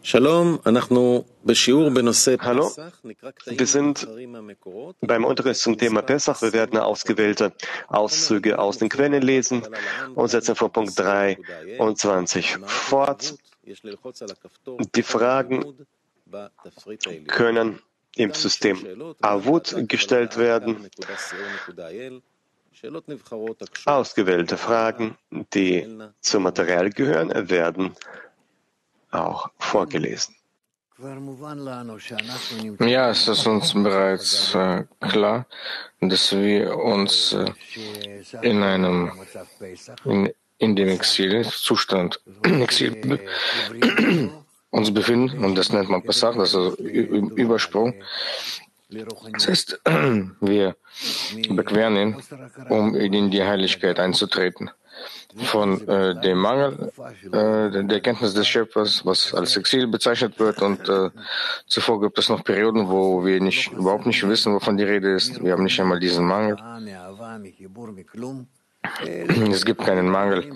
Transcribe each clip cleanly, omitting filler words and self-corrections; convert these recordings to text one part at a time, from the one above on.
Hallo, wir sind beim Unterricht zum Thema Pessach. Wir werden ausgewählte Auszüge aus den Quellen lesen und setzen von Punkt 23 fort. Die Fragen können im System Avut gestellt werden. Ausgewählte Fragen, die zum Material gehören, werden auch vorgelesen. Ja, es ist uns bereits klar, dass wir uns in dem Exilzustand uns befinden, und das nennt man Pesach, das ist Übersprung. Das heißt, wir bequeren ihn, um in die Heiligkeit einzutreten. Von dem Mangel der Kenntnis des Schöpfers, was als Exil bezeichnet wird, und zuvor gibt es noch Perioden, wo wir überhaupt nicht wissen, wovon die Rede ist. Wir haben nicht einmal diesen Mangel. Es gibt keinen Mangel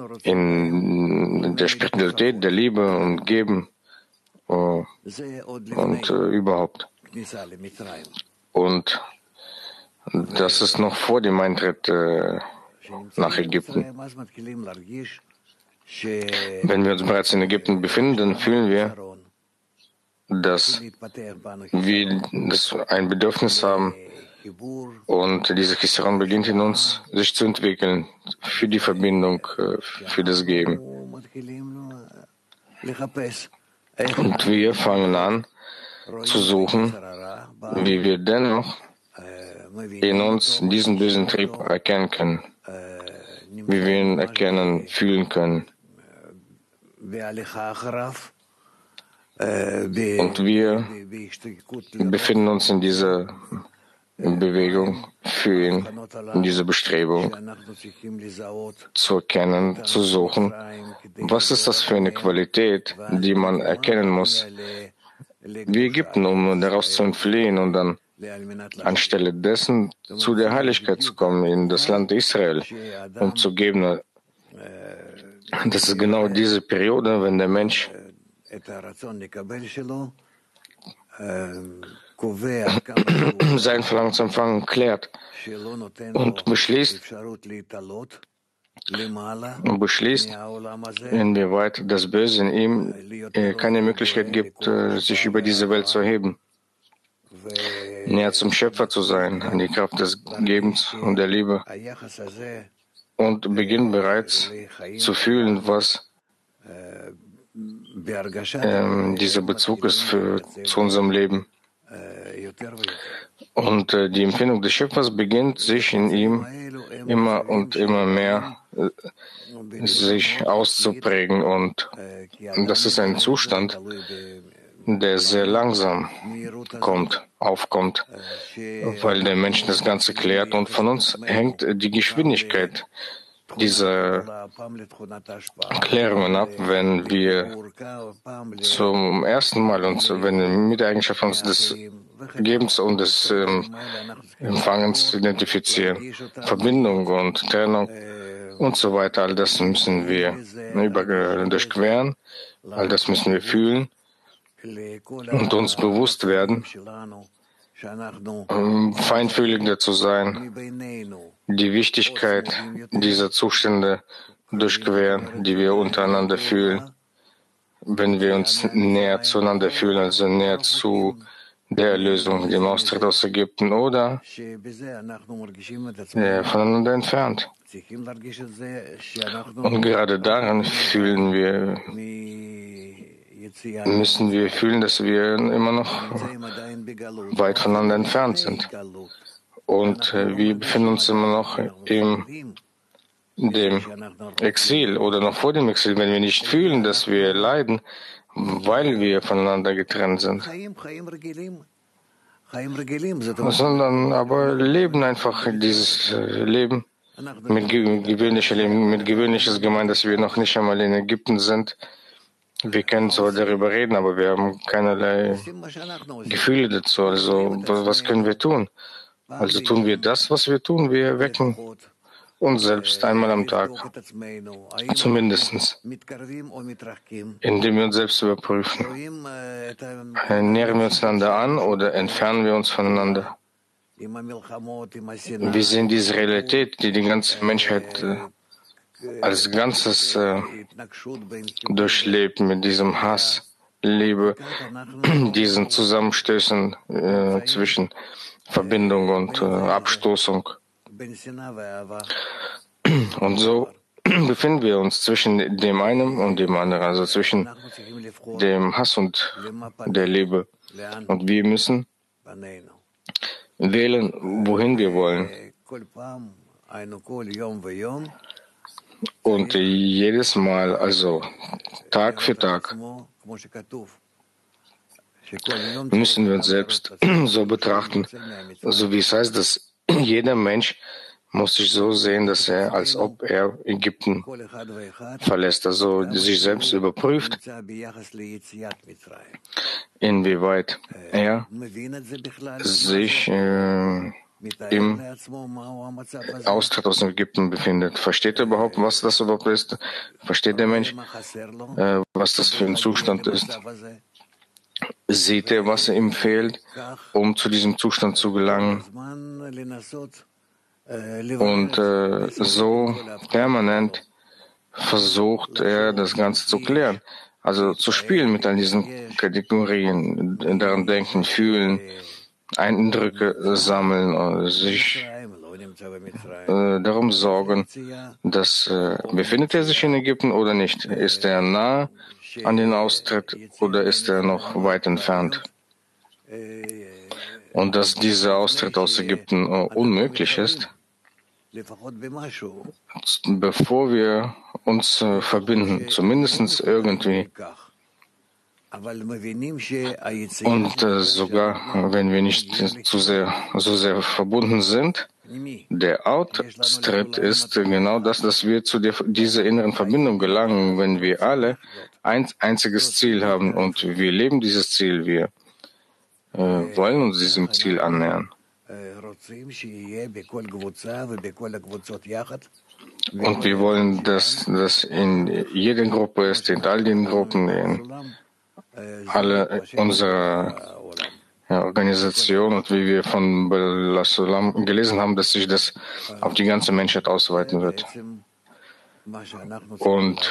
in der Spiritualität, der Liebe und Geben und überhaupt. Und das ist noch vor dem Eintritt nach Ägypten. Wenn wir uns bereits in Ägypten befinden, dann fühlen wir, dass wir ein Bedürfnis haben, und dieser Chisaron beginnt in uns, sich zu entwickeln für die Verbindung, für das Geben. Und wir fangen an zu suchen, wie wir dennoch in uns diesen bösen Trieb erkennen können, wie wir ihn erkennen, fühlen können. Und wir befinden uns in dieser Bewegung für ihn, in dieser Bestrebung zu erkennen, zu suchen, was ist das für eine Qualität, die man erkennen muss, wie Ägypten, um daraus zu entfliehen und dann anstelle dessen zu der Heiligkeit zu kommen, in das Land Israel, um zu geben. Das ist genau diese Periode, wenn der Mensch sein Verlangen zu empfangen klärt und beschließt, inwieweit das Böse in ihm keine Möglichkeit gibt, sich über diese Welt zu erheben, näher zum Schöpfer zu sein, an die Kraft des Gebens und der Liebe, und beginnt bereits zu fühlen, was dieser Bezug ist zu unserem Leben. Und die Empfindung des Schöpfers beginnt sich in ihm immer und immer mehr sich auszuprägen, und das ist ein Zustand, der sehr langsam aufkommt, weil der Mensch das Ganze klärt, und von uns hängt die Geschwindigkeit dieser Klärungen ab. Wenn wir zum ersten Mal uns, wenn wir mit der Eigenschaft uns des Gebens und des Empfangens identifizieren, Verbindung und Trennung und so weiter, all das müssen wir durchqueren, all das müssen wir fühlen und uns bewusst werden, feinfühliger zu sein, die Wichtigkeit dieser Zustände durchqueren, die wir untereinander fühlen, wenn wir uns näher zueinander fühlen, also näher zu der Erlösung, dem Austritt aus Ägypten, oder voneinander entfernt. Und gerade daran müssen wir fühlen, dass wir immer noch weit voneinander entfernt sind. Und wir befinden uns immer noch in dem Exil oder noch vor dem Exil, wenn wir nicht fühlen, dass wir leiden, weil wir voneinander getrennt sind, sondern aber leben einfach dieses Leben mit gewöhnliches gemeint, dass wir noch nicht einmal in Ägypten sind. Wir können zwar darüber reden, aber wir haben keinerlei Gefühle dazu. Also was können wir tun? Also tun wir das, was wir tun. Wir wecken uns selbst einmal am Tag, zumindest, indem wir uns selbst überprüfen. Nähern wir uns einander an oder entfernen wir uns voneinander? Wir sehen diese Realität, die die ganze Menschheit als Ganzes durchlebt, mit diesem Hass, Liebe, diesen Zusammenstößen zwischen Verbindung und Abstoßung. Und so befinden wir uns zwischen dem einen und dem anderen, also zwischen dem Hass und der Liebe. Und wir müssen wählen, wohin wir wollen. Und jedes Mal, also Tag für Tag, müssen wir uns selbst so betrachten, so wie es heißt, dass jeder Mensch muss sich so sehen, dass er, als ob er Ägypten verlässt, also sich selbst überprüft, inwieweit er sich im Austritt aus dem Ägypten befindet. Versteht er überhaupt, was das überhaupt ist? Versteht der Mensch, was das für ein Zustand ist? Sieht er, was ihm fehlt, um zu diesem Zustand zu gelangen? Und so permanent versucht er, das Ganze zu klären. Also zu spielen mit all diesen Kategorien, daran denken, fühlen, Eindrücke sammeln, sich darum sorgen, dass befindet er sich in Ägypten oder nicht? Ist er nah an den Austritt oder ist er noch weit entfernt? Und dass dieser Austritt aus Ägypten unmöglich ist, bevor wir uns verbinden, zumindest irgendwie. Und sogar wenn wir nicht so sehr verbunden sind, der Austritt ist genau das, dass wir zu dieser inneren Verbindung gelangen, wenn wir alle ein einziges Ziel haben und wir leben dieses Ziel, wir wollen uns diesem Ziel annähern. Und wir wollen, dass das in jeder Gruppe ist, in all den Gruppen, in alle unsere Organisation und wie wir von Belasulam gelesen haben, dass sich das auf die ganze Menschheit ausweiten wird. Und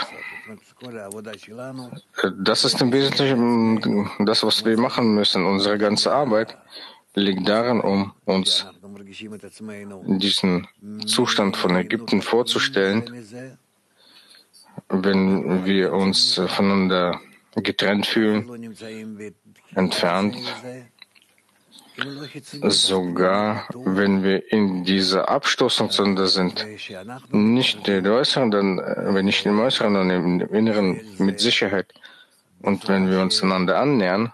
das ist im Wesentlichen das, was wir machen müssen. Unsere ganze Arbeit liegt darin, um uns diesen Zustand von Ägypten vorzustellen, wenn wir uns voneinander getrennt fühlen, entfernt, sogar wenn wir in dieser Abstoßungssünde sind, nicht der Äußeren, dann, wenn nicht im Äußeren, dann im Inneren mit Sicherheit. Und wenn wir uns einander annähern,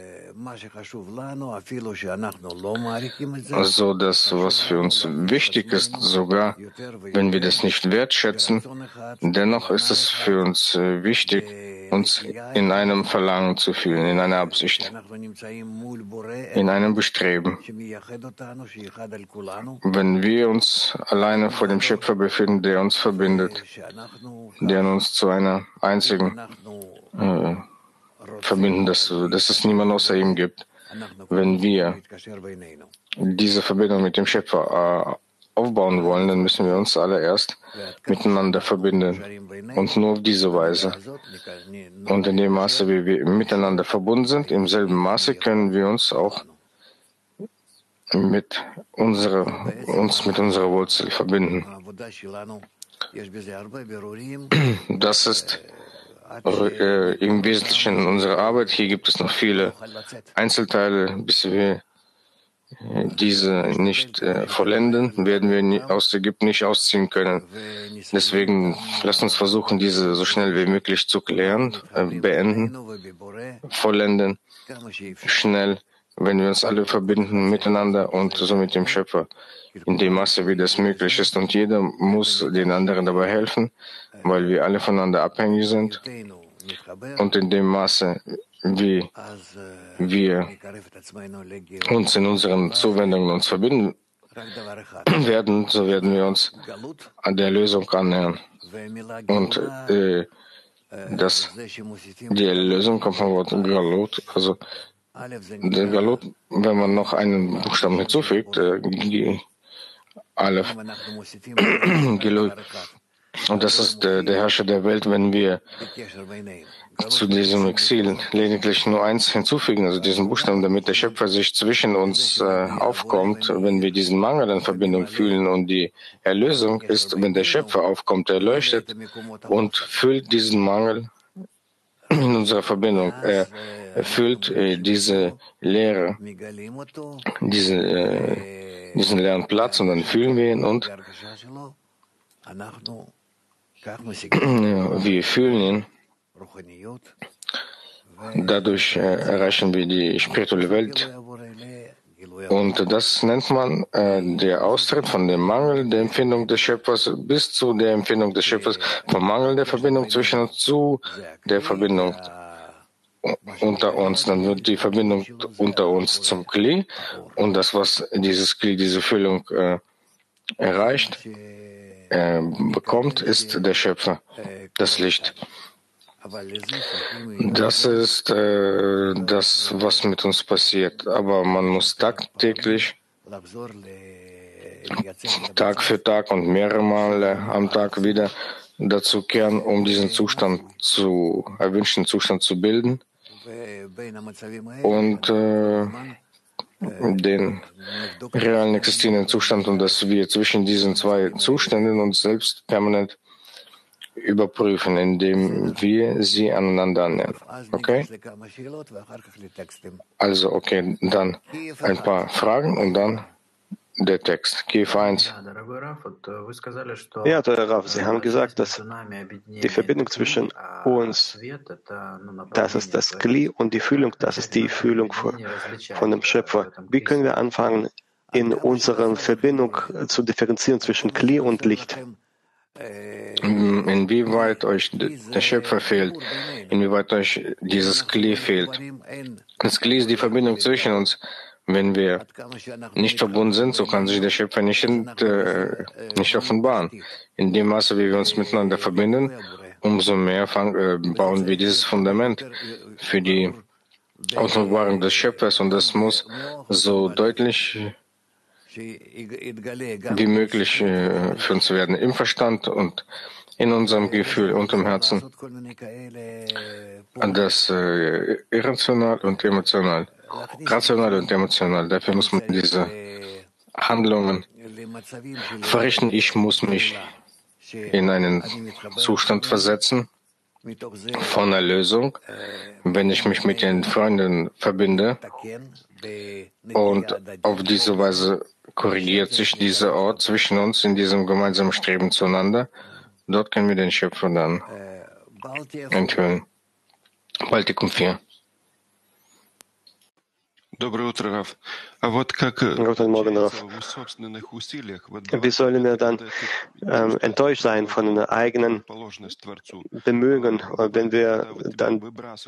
also das, was für uns wichtig ist, sogar wenn wir das nicht wertschätzen, dennoch ist es für uns wichtig, uns in einem Verlangen zu fühlen, in einer Absicht, in einem Bestreben. Wenn wir uns alleine vor dem Schöpfer befinden, der uns verbindet, der uns zu einer einzigen verbinden, dass es niemand außer ihm gibt. Wenn wir diese Verbindung mit dem Schöpfer aufbauen wollen, dann müssen wir uns allererst miteinander verbinden. Und nur auf diese Weise. Und in dem Maße, wie wir miteinander verbunden sind, im selben Maße können wir uns auch mit unserer Wurzel verbinden. Das ist im Wesentlichen unsere Arbeit. Hier gibt es noch viele Einzelteile, bis wir diese nicht vollenden, werden wir aus Ägypten nicht ausziehen können. Deswegen lasst uns versuchen, diese so schnell wie möglich zu klären, beenden, vollenden, schnell, wenn wir uns alle verbinden miteinander und so mit dem Schöpfer, in dem Maße, wie das möglich ist. Und jeder muss den anderen dabei helfen, weil wir alle voneinander abhängig sind. Und in dem Maße, wie wir uns in unseren Zuwendungen verbinden, werden, so werden wir uns an der Lösung annähern. Und die Lösung kommt vom Wort Galut, also der Galut, wenn man noch einen Buchstaben hinzufügt, Aleph, Gilui. Und das ist der Herrscher der Welt, wenn wir zu diesem Exil lediglich nur eins hinzufügen, also diesen Buchstaben, damit der Schöpfer sich zwischen uns aufkommt, wenn wir diesen Mangel an Verbindung fühlen. Und die Erlösung ist, wenn der Schöpfer aufkommt, er leuchtet und füllt diesen Mangel in unserer Verbindung. Er füllt diese Leere, diesen leeren Platz, und dann fühlen wir ihn, und wir fühlen ihn. Dadurch erreichen wir die spirituelle Welt. Und das nennt man der Austritt von dem Mangel der Empfindung des Schöpfers bis zu der Empfindung des Schöpfers, vom Mangel der Verbindung zwischen uns zu der Verbindung unter uns. Dann wird die Verbindung unter uns zum Kli, und das, was dieses Kli, diese Füllung erreicht, bekommt, ist der Schöpfer, das Licht. Das ist das, was mit uns passiert. Aber man muss tagtäglich, Tag für Tag und mehrere Male am Tag wieder dazu kehren, um diesen erwünschten Zustand zu bilden und den realen existierenden Zustand, und dass wir zwischen diesen zwei Zuständen uns selbst permanent überprüfen, indem wir sie aneinander annähern. Okay? Also, okay, dann ein paar Fragen und dann der Text. Kiew 1. Ja, teurer Rav, Sie haben gesagt, dass die Verbindung zwischen uns, das ist das Kli, und die Fühlung, das ist die Fühlung von dem Schöpfer. Wie können wir anfangen, in unserer Verbindung zu differenzieren zwischen Kli und Licht? Inwieweit euch der Schöpfer fehlt, inwieweit euch dieses Kli fehlt. Das Kli ist die Verbindung zwischen uns. Wenn wir nicht verbunden sind, so kann sich der Schöpfer nicht offenbaren. In dem Maße, wie wir uns miteinander verbinden, umso mehr bauen wir dieses Fundament für die Offenbarung des Schöpfers, und das muss so deutlich wie möglich für uns werden, im Verstand und in unserem Gefühl und im Herzen. Das irrational und emotional. Rational und emotional. Dafür muss man diese Handlungen verrichten. Ich muss mich in einen Zustand versetzen von Erlösung, wenn ich mich mit den Freunden verbinde. Und auf diese Weise korrigiert sich dieser Ort zwischen uns in diesem gemeinsamen Streben zueinander. Dort können wir den Schöpfer dann enthüllen. Baltikum 4. Guten Morgen, Rav. Wie sollen wir dann enttäuscht sein von den eigenen Bemühungen, wenn wir dann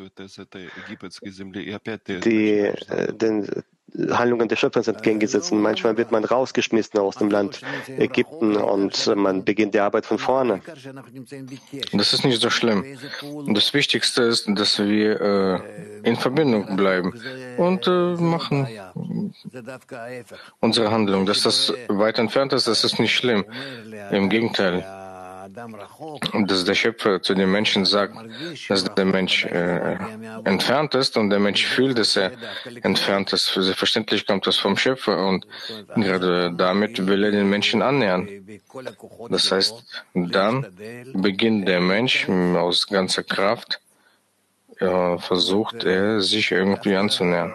den Handlungen des Schöpfers entgegengesetzt sind? Manchmal wird man rausgeschmissen aus dem Land Ägypten und man beginnt die Arbeit von vorne. Das ist nicht so schlimm. Das Wichtigste ist, dass wir in Verbindung bleiben und machen unsere Handlung. Dass das weit entfernt ist, das ist nicht schlimm. Im Gegenteil. Dass der Schöpfer zu dem Menschen sagt, dass der Mensch entfernt ist, und der Mensch fühlt, dass er entfernt ist. Selbstverständlich kommt das vom Schöpfer, und gerade damit will er den Menschen annähern. Das heißt, dann beginnt der Mensch aus ganzer Kraft, versucht er, sich irgendwie anzunähern.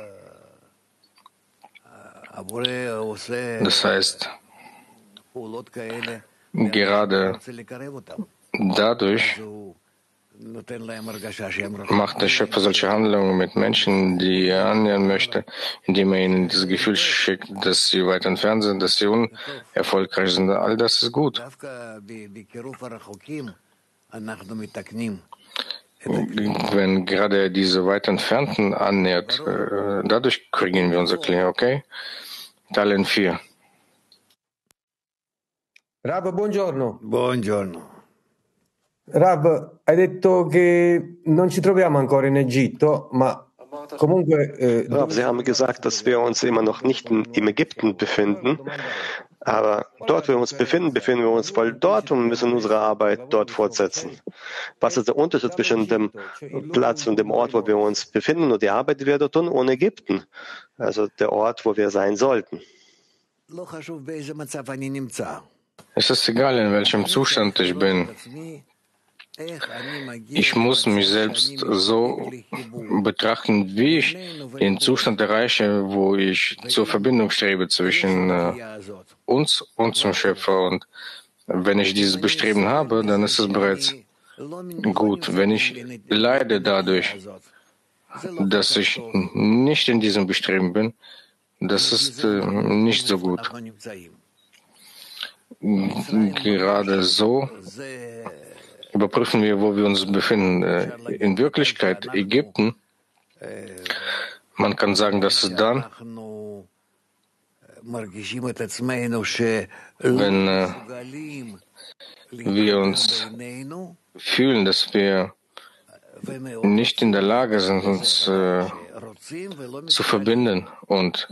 Das heißt, gerade dadurch macht der Schöpfer solche Handlungen mit Menschen, die er annähern möchte, indem er ihnen das Gefühl schickt, dass sie weit entfernt sind, dass sie unerfolgreich sind. All das ist gut. Wenn gerade diese weit Entfernten annähert, dadurch kriegen wir unser Kli, okay? Teilen 4. Rav, buongiorno. Buongiorno. Rav, hai detto che non ci troviamo ancora in Egitto, ma comunque Rav, Sie haben gesagt, dass wir uns immer noch nicht im Ägypten befinden, aber dort, wo wir uns befinden, befinden wir uns voll dort und müssen unsere Arbeit dort fortsetzen. Was ist der Unterschied zwischen dem Platz und dem Ort, wo wir uns befinden und die Arbeit, die wir dort tun, und Ägypten? Also der Ort, wo wir sein sollten. Es ist egal, in welchem Zustand ich bin. Ich muss mich selbst so betrachten, wie ich den Zustand erreiche, wo ich zur Verbindung strebe zwischen uns und zum Schöpfer. Und wenn ich dieses Bestreben habe, dann ist es bereits gut. Wenn ich leide dadurch, dass ich nicht in diesem Bestreben bin, das ist nicht so gut. Gerade so überprüfen wir, wo wir uns befinden. In Wirklichkeit Ägypten, man kann sagen, dass es dann, wenn wir uns fühlen, dass wir nicht in der Lage sind, uns zu verbinden und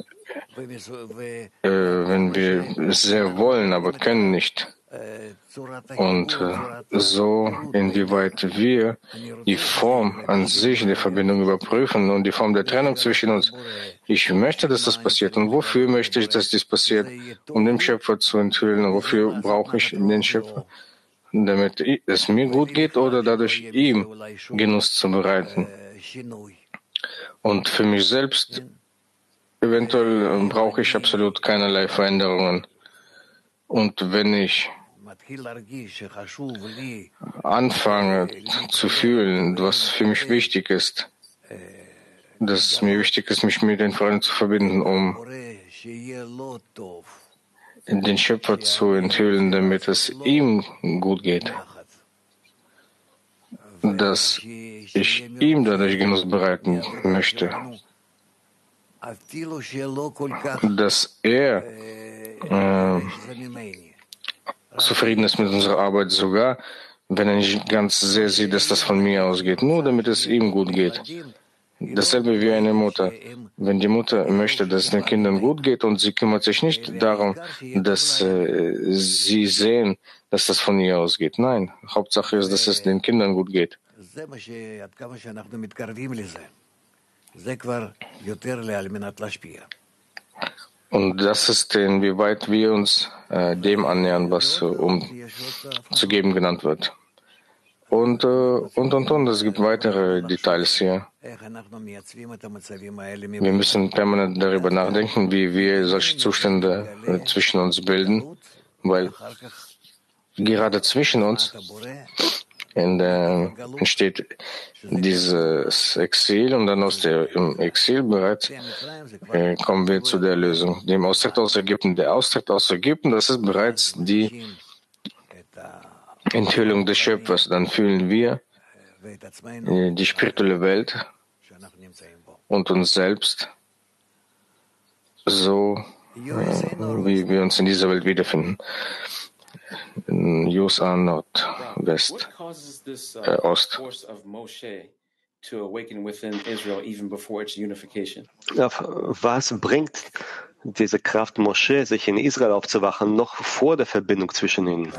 wenn wir es sehr wollen, aber können nicht. Und so, inwieweit wir die Form an sich der Verbindung überprüfen und die Form der Trennung zwischen uns. Ich möchte, dass das passiert. Und wofür möchte ich, dass dies passiert? Um dem Schöpfer zu enthüllen. Und wofür brauche ich den Schöpfer? Damit es mir gut geht oder dadurch ihm Genuss zu bereiten. Und für mich selbst eventuell brauche ich absolut keinerlei Veränderungen. Und wenn ich anfange zu fühlen, was für mich wichtig ist, dass es mir wichtig ist, mich mit den Freunden zu verbinden, um den Schöpfer zu enthüllen, damit es ihm gut geht, dass ich ihm dadurch Genuss bereiten möchte, dass er zufrieden ist mit unserer Arbeit, sogar wenn er nicht ganz sehr sieht, dass das von mir ausgeht, nur damit es ihm gut geht. Dasselbe wie eine Mutter. Wenn die Mutter möchte, dass es den Kindern gut geht und sie kümmert sich nicht darum, dass sie sehen, dass das von ihr ausgeht. Nein, Hauptsache ist, dass es den Kindern gut geht. Und das ist, inwieweit wir uns dem annähern, was zu geben genannt wird. Und. Es gibt weitere Details hier. Wir müssen permanent darüber nachdenken, wie wir solche Zustände zwischen uns bilden, weil gerade zwischen uns entsteht dieses Exil und dann im Exil bereits kommen wir zu der Lösung, dem Austritt aus Ägypten. Der Austritt aus Ägypten, das ist bereits die Enthüllung des Schöpfers. Dann fühlen wir die spirituelle Welt und uns selbst so, wie wir uns in dieser Welt wiederfinden. In USA Nordwest, Ost. Was bringt diese Kraft Moshe, sich in Israel aufzuwachen, noch vor der Verbindung zwischen ihnen?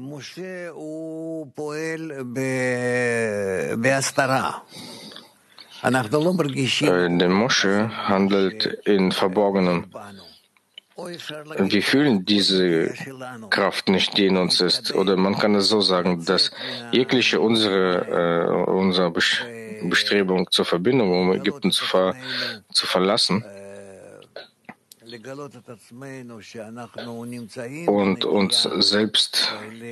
Der Moshe handelt in Verborgenem. Wir fühlen diese Kraft nicht, die in uns ist. Oder man kann es so sagen, dass jegliche unsere Bestrebung zur Verbindung, um Ägypten zu verlassen und uns selbst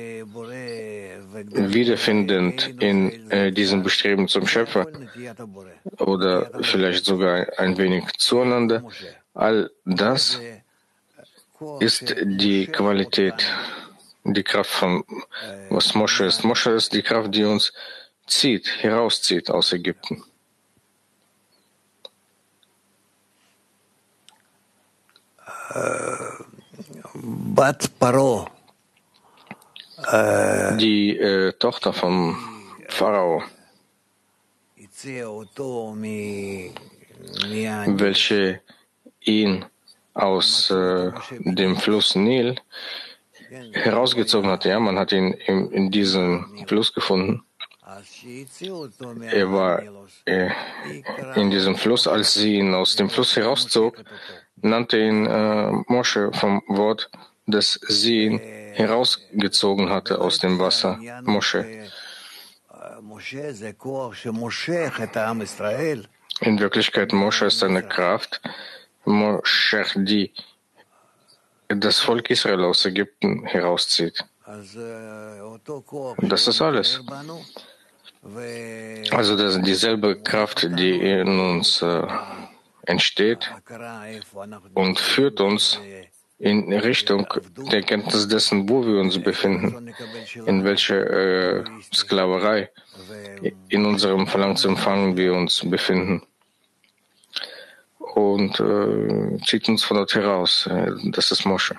wiederfindend in diesem Bestreben zum Schöpfer oder vielleicht sogar ein wenig zueinander, all das ist die Qualität, die Kraft von was Moshe ist. Moshe ist die Kraft, die uns herauszieht aus Ägypten. Bat Paro die Tochter vom Pharao, welche ihn aus dem Fluss Nil herausgezogen hat. Ja, man hat ihn in diesem Fluss gefunden. Er war in diesem Fluss. Als sie ihn aus dem Fluss herauszog, nannte ihn Mosche vom Wort, dass sie ihn herausgezogen hatte aus dem Wasser. Mosche. In Wirklichkeit, Mosche ist eine Kraft, Mosche, die das Volk Israel aus Ägypten herauszieht. Das ist alles. Also das ist dieselbe Kraft, die in uns entsteht und führt uns in Richtung der Kenntnis dessen, wo wir uns befinden, in welcher Sklaverei in unserem Verlangen zu empfangen wir uns befinden. Und zieht uns von dort heraus. Das ist Mosche.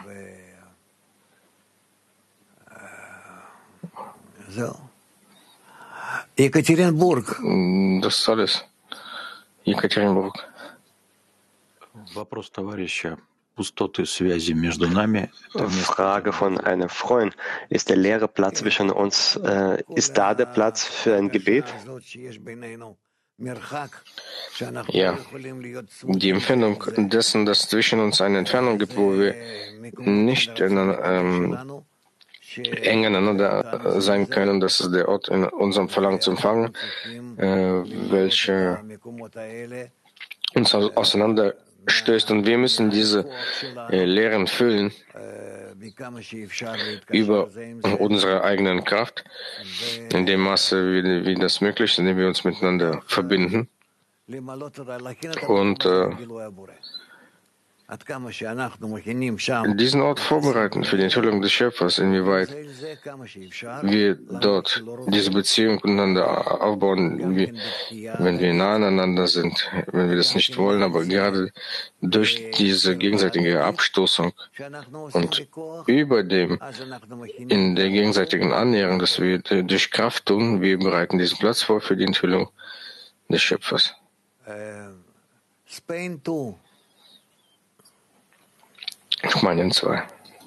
Екатеринбург. Das ist alles. Екатеринburg. Вопрос товарища. Пустоты связи между нами. Frage von einem Freund. Ist der leere Platz zwischen uns, ist da der Platz für ein Gebet? Ja, die Empfindung dessen, dass zwischen uns eine Entfernung gibt, wo wir nicht eng aneinander sein können, das ist der Ort in unserem Verlangen zu empfangen, welcher uns auseinanderstößt. Und wir müssen diese Lehren füllen über unsere eigenen Kraft, in dem Maße, wie das möglich ist, indem wir uns miteinander verbinden und diesen Ort vorbereiten für die Enthüllung des Schöpfers, inwieweit wir dort diese Beziehung miteinander aufbauen, wenn wir nah aneinander sind, wenn wir das nicht wollen, aber gerade durch diese gegenseitige Abstoßung und über dem in der gegenseitigen Annäherung, dass wir durch Kraft tun, wir bereiten diesen Platz vor für die Enthüllung des Schöpfers. Spanien 2.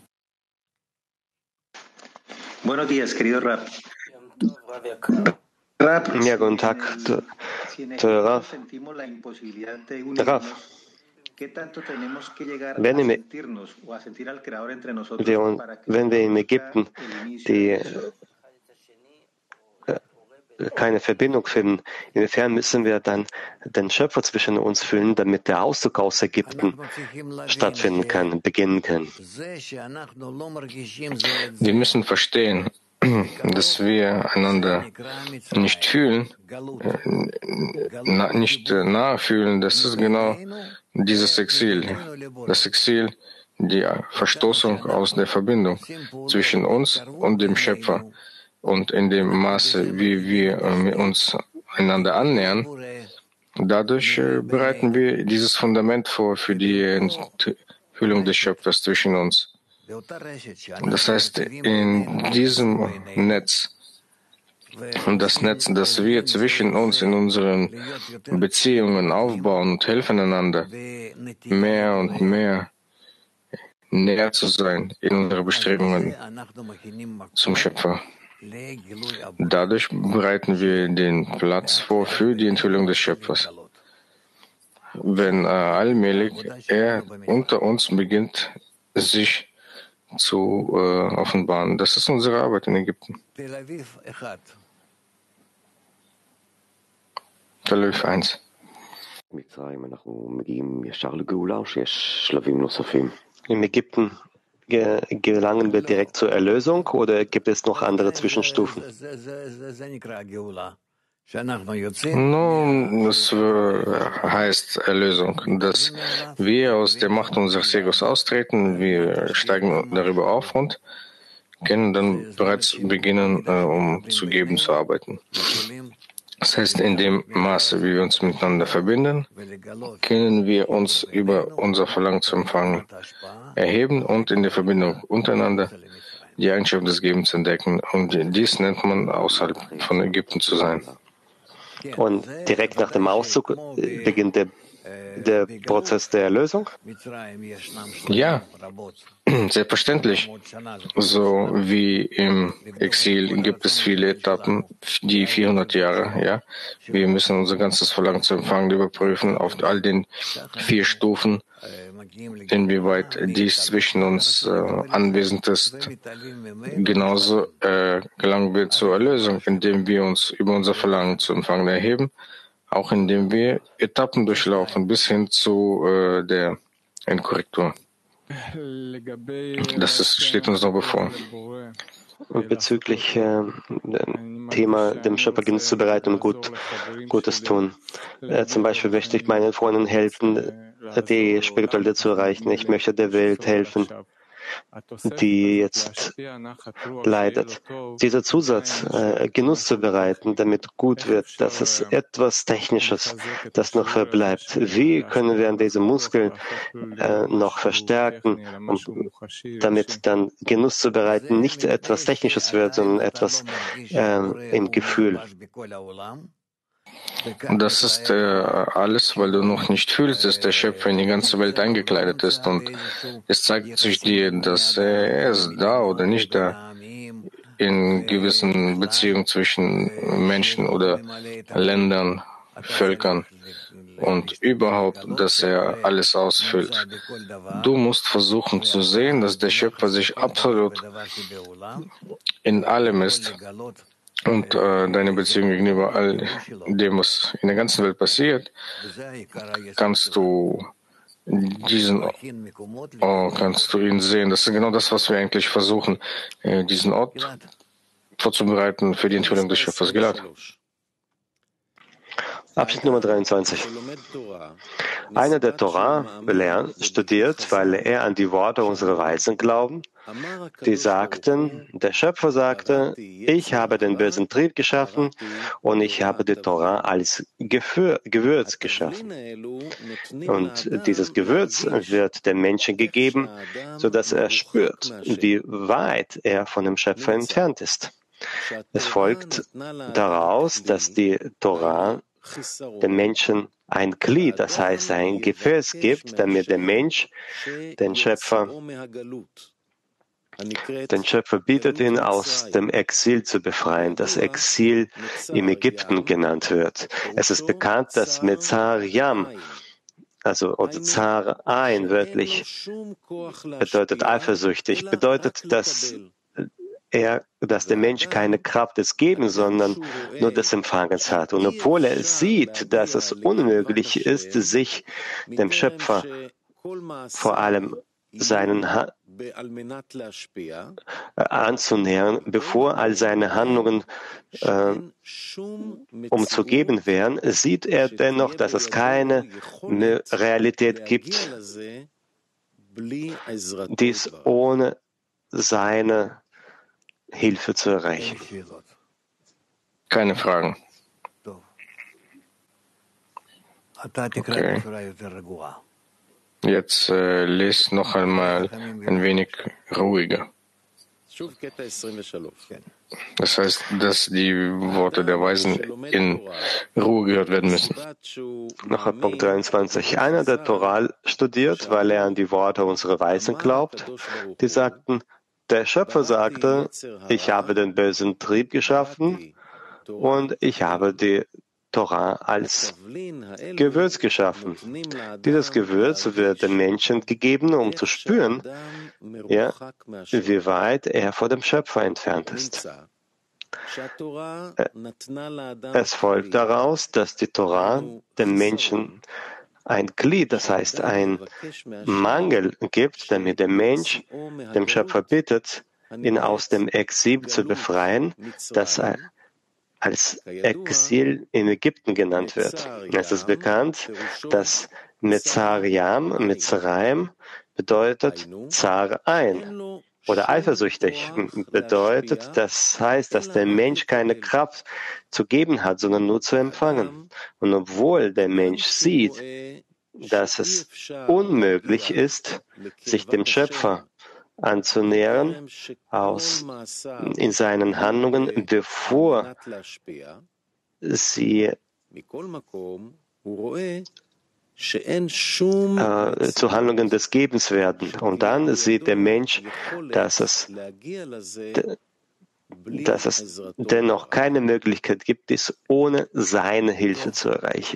Buenos días, querido Rab. Ja, guten Tag, Rav. Wenn wir in Ägypten keine Verbindung finden, inwiefern müssen wir dann den Schöpfer zwischen uns fühlen, damit der Auszug aus Ägypten stattfinden kann, beginnen kann? Wir müssen verstehen, dass wir einander nicht fühlen, nicht nahe fühlen. Das ist genau dieses Exil. Das Exil, die Verstoßung aus der Verbindung zwischen uns und dem Schöpfer. Und in dem Maße, wie wir uns einander annähern, dadurch bereiten wir dieses Fundament vor für die Enthüllung des Schöpfers zwischen uns. Das heißt, in diesem Netz, das Netz, das wir zwischen uns in unseren Beziehungen aufbauen und helfen einander, mehr und mehr näher zu sein in unseren Bestrebungen zum Schöpfer. Dadurch bereiten wir den Platz vor für die Enthüllung des Schöpfers. Wenn allmählich er unter uns beginnt, sich zu offenbaren. Das ist unsere Arbeit in Ägypten. Tel Aviv 1. In Ägypten gelangen wir direkt zur Erlösung oder gibt es noch andere Zwischenstufen? Nun, das heißt Erlösung, dass wir aus der Macht unseres Egos austreten, wir steigen darüber auf und können dann bereits beginnen, um zu geben, zu arbeiten. Das heißt, in dem Maße, wie wir uns miteinander verbinden, können wir uns über unser Verlangen zu empfangen erheben und in der Verbindung untereinander die Eigenschaft des Gebens entdecken. Und dies nennt man, außerhalb von Ägypten zu sein. Und direkt nach dem Auszug beginnt der Prozess der Erlösung? Ja, selbstverständlich. So wie im Exil gibt es viele Etappen, die 400 Jahre, ja. Wir müssen unser ganzes Verlangen zu empfangen überprüfen auf all den 4 Stufen, inwieweit dies zwischen uns anwesend ist. Genauso gelangen wir zur Erlösung, indem wir uns über unser Verlangen zu empfangen erheben, auch indem wir Etappen durchlaufen bis hin zu der Endkorrektur. Steht uns noch bevor. Und bezüglich dem Thema, dem Schöpferdienst zu bereiten und Gutes tun. Zum Beispiel möchte ich meinen Freunden helfen, die Spiritualität zu erreichen. Ich möchte der Welt helfen, die jetzt leidet. Dieser Zusatz, Genuss zu bereiten, damit gut wird, das ist etwas Technisches, das noch verbleibt. Wie können wir an diese Muskeln noch verstärken, damit dann Genuss zu bereiten nicht etwas Technisches wird, sondern etwas im Gefühl? Und das ist alles, weil du noch nicht fühlst, dass der Schöpfer in die ganze Welt eingekleidet ist. Und es zeigt sich dir, dass er ist da oder nicht da in gewissen Beziehungen zwischen Menschen oder Ländern, Völkern und überhaupt, dass er alles ausfüllt. Du musst versuchen zu sehen, dass der Schöpfer sich absolut in allem ist. Und deine Beziehung gegenüber all dem, was in der ganzen Welt passiert, kannst du kannst du ihn sehen. Das ist genau das, was wir eigentlich versuchen, diesen Ort vorzubereiten für die Enthüllung des Schöpfers. Gilad. Abschnitt Nummer 23. Einer, der Torah lernt, studiert, weil er an die Worte unserer Weisen glauben, die sagten, der Schöpfer sagte, ich habe den bösen Trieb geschaffen und ich habe die Torah als Gewürz geschaffen. Und dieses Gewürz wird dem Menschen gegeben, sodass er spürt, wie weit er von dem Schöpfer entfernt ist. Es folgt daraus, dass die Torah dem Menschen ein Glied, das heißt ein Gefäß gibt, damit der Mensch den Schöpfer bittet, ihn aus dem Exil zu befreien. Das Exil im Ägypten genannt wird. Es ist bekannt, dass Metzar Yam, oder Zar ein, wörtlich bedeutet eifersüchtig, bedeutet, dass der Mensch keine Kraft des Gebens, sondern nur des Empfangens hat. Und obwohl er sieht, dass es unmöglich ist, sich dem Schöpfer vor allem anzunähern, bevor all seine Handlungen umzugeben wären, sieht er dennoch, dass es keine Realität gibt, dies ohne seine Hilfe zu erreichen. Keine Fragen. Okay. Jetzt lest noch einmal ein wenig ruhiger. Das heißt, dass die Worte der Weisen in Ruhe gehört werden müssen. Noch ein Punkt 23. Einer, der Torah studiert, weil er an die Worte unserer Weisen glaubt, die sagten, der Schöpfer sagte, ich habe den bösen Trieb geschaffen und ich habe die Torah als Gewürz geschaffen. Dieses Gewürz wird den Menschen gegeben, um zu spüren, wie weit er vor dem Schöpfer entfernt ist. Es folgt daraus, dass die Torah dem Menschen ein Glied, das heißt ein Mangel gibt, damit der Mensch dem Schöpfer bittet, ihn aus dem Exil zu befreien, das als Exil in Ägypten genannt wird. Es ist bekannt, dass Metzar Yam, Mitzrayim, bedeutet Zar ein oder eifersüchtig bedeutet, das heißt, dass der Mensch keine Kraft zu geben hat, sondern nur zu empfangen. Und obwohl der Mensch sieht, dass es unmöglich ist, sich dem Schöpfer anzunähern in seinen Handlungen, bevor sie zu Handlungen des Gebens werden. Und dann sieht der Mensch, dass es dennoch keine Möglichkeit gibt, dies ohne seine Hilfe zu erreichen.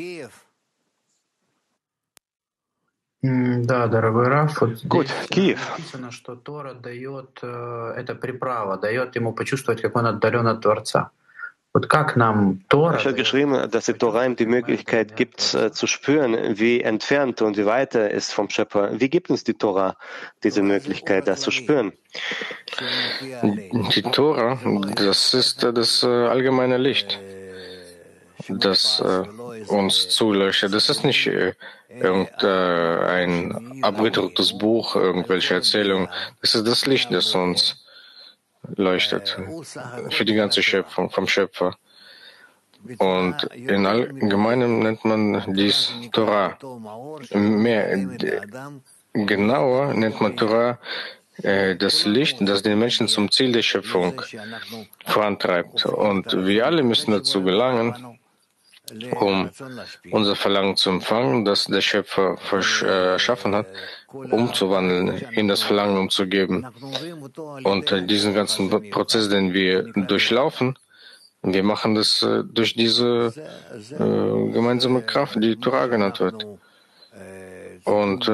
Да, дорогой Раф, вот Gut, здесь Kiew. написано, что Тора дает, это приправа, дает ему почувствовать, как он отдален от Творца. Вот как нам Тора Ich habe geschrieben, dass die Tora ihm die Möglichkeit gibt, zu spüren, wie entfernt und wie weit er ist vom Schöpfer. Wie gibt uns die Tora diese Möglichkeit, das zu spüren? Die Tora, das ist das allgemeine Licht, das uns zuleuchtet. Das ist nicht irgendein abgedrucktes Buch, irgendwelche Erzählungen. Das ist das Licht, das uns leuchtet für die ganze Schöpfung, vom Schöpfer. Und in Allgemeinem nennt man dies Torah. Mehr genauer nennt man Torah das Licht, das den Menschen zum Ziel der Schöpfung vorantreibt. Und wir alle müssen dazu gelangen, um unser Verlangen zu empfangen, das der Schöpfer erschaffen hat, umzuwandeln, in das Verlangen umzugeben. Und diesen ganzen Prozess, den wir durchlaufen, wir machen das durch diese gemeinsame Kraft, die Torah genannt wird. Und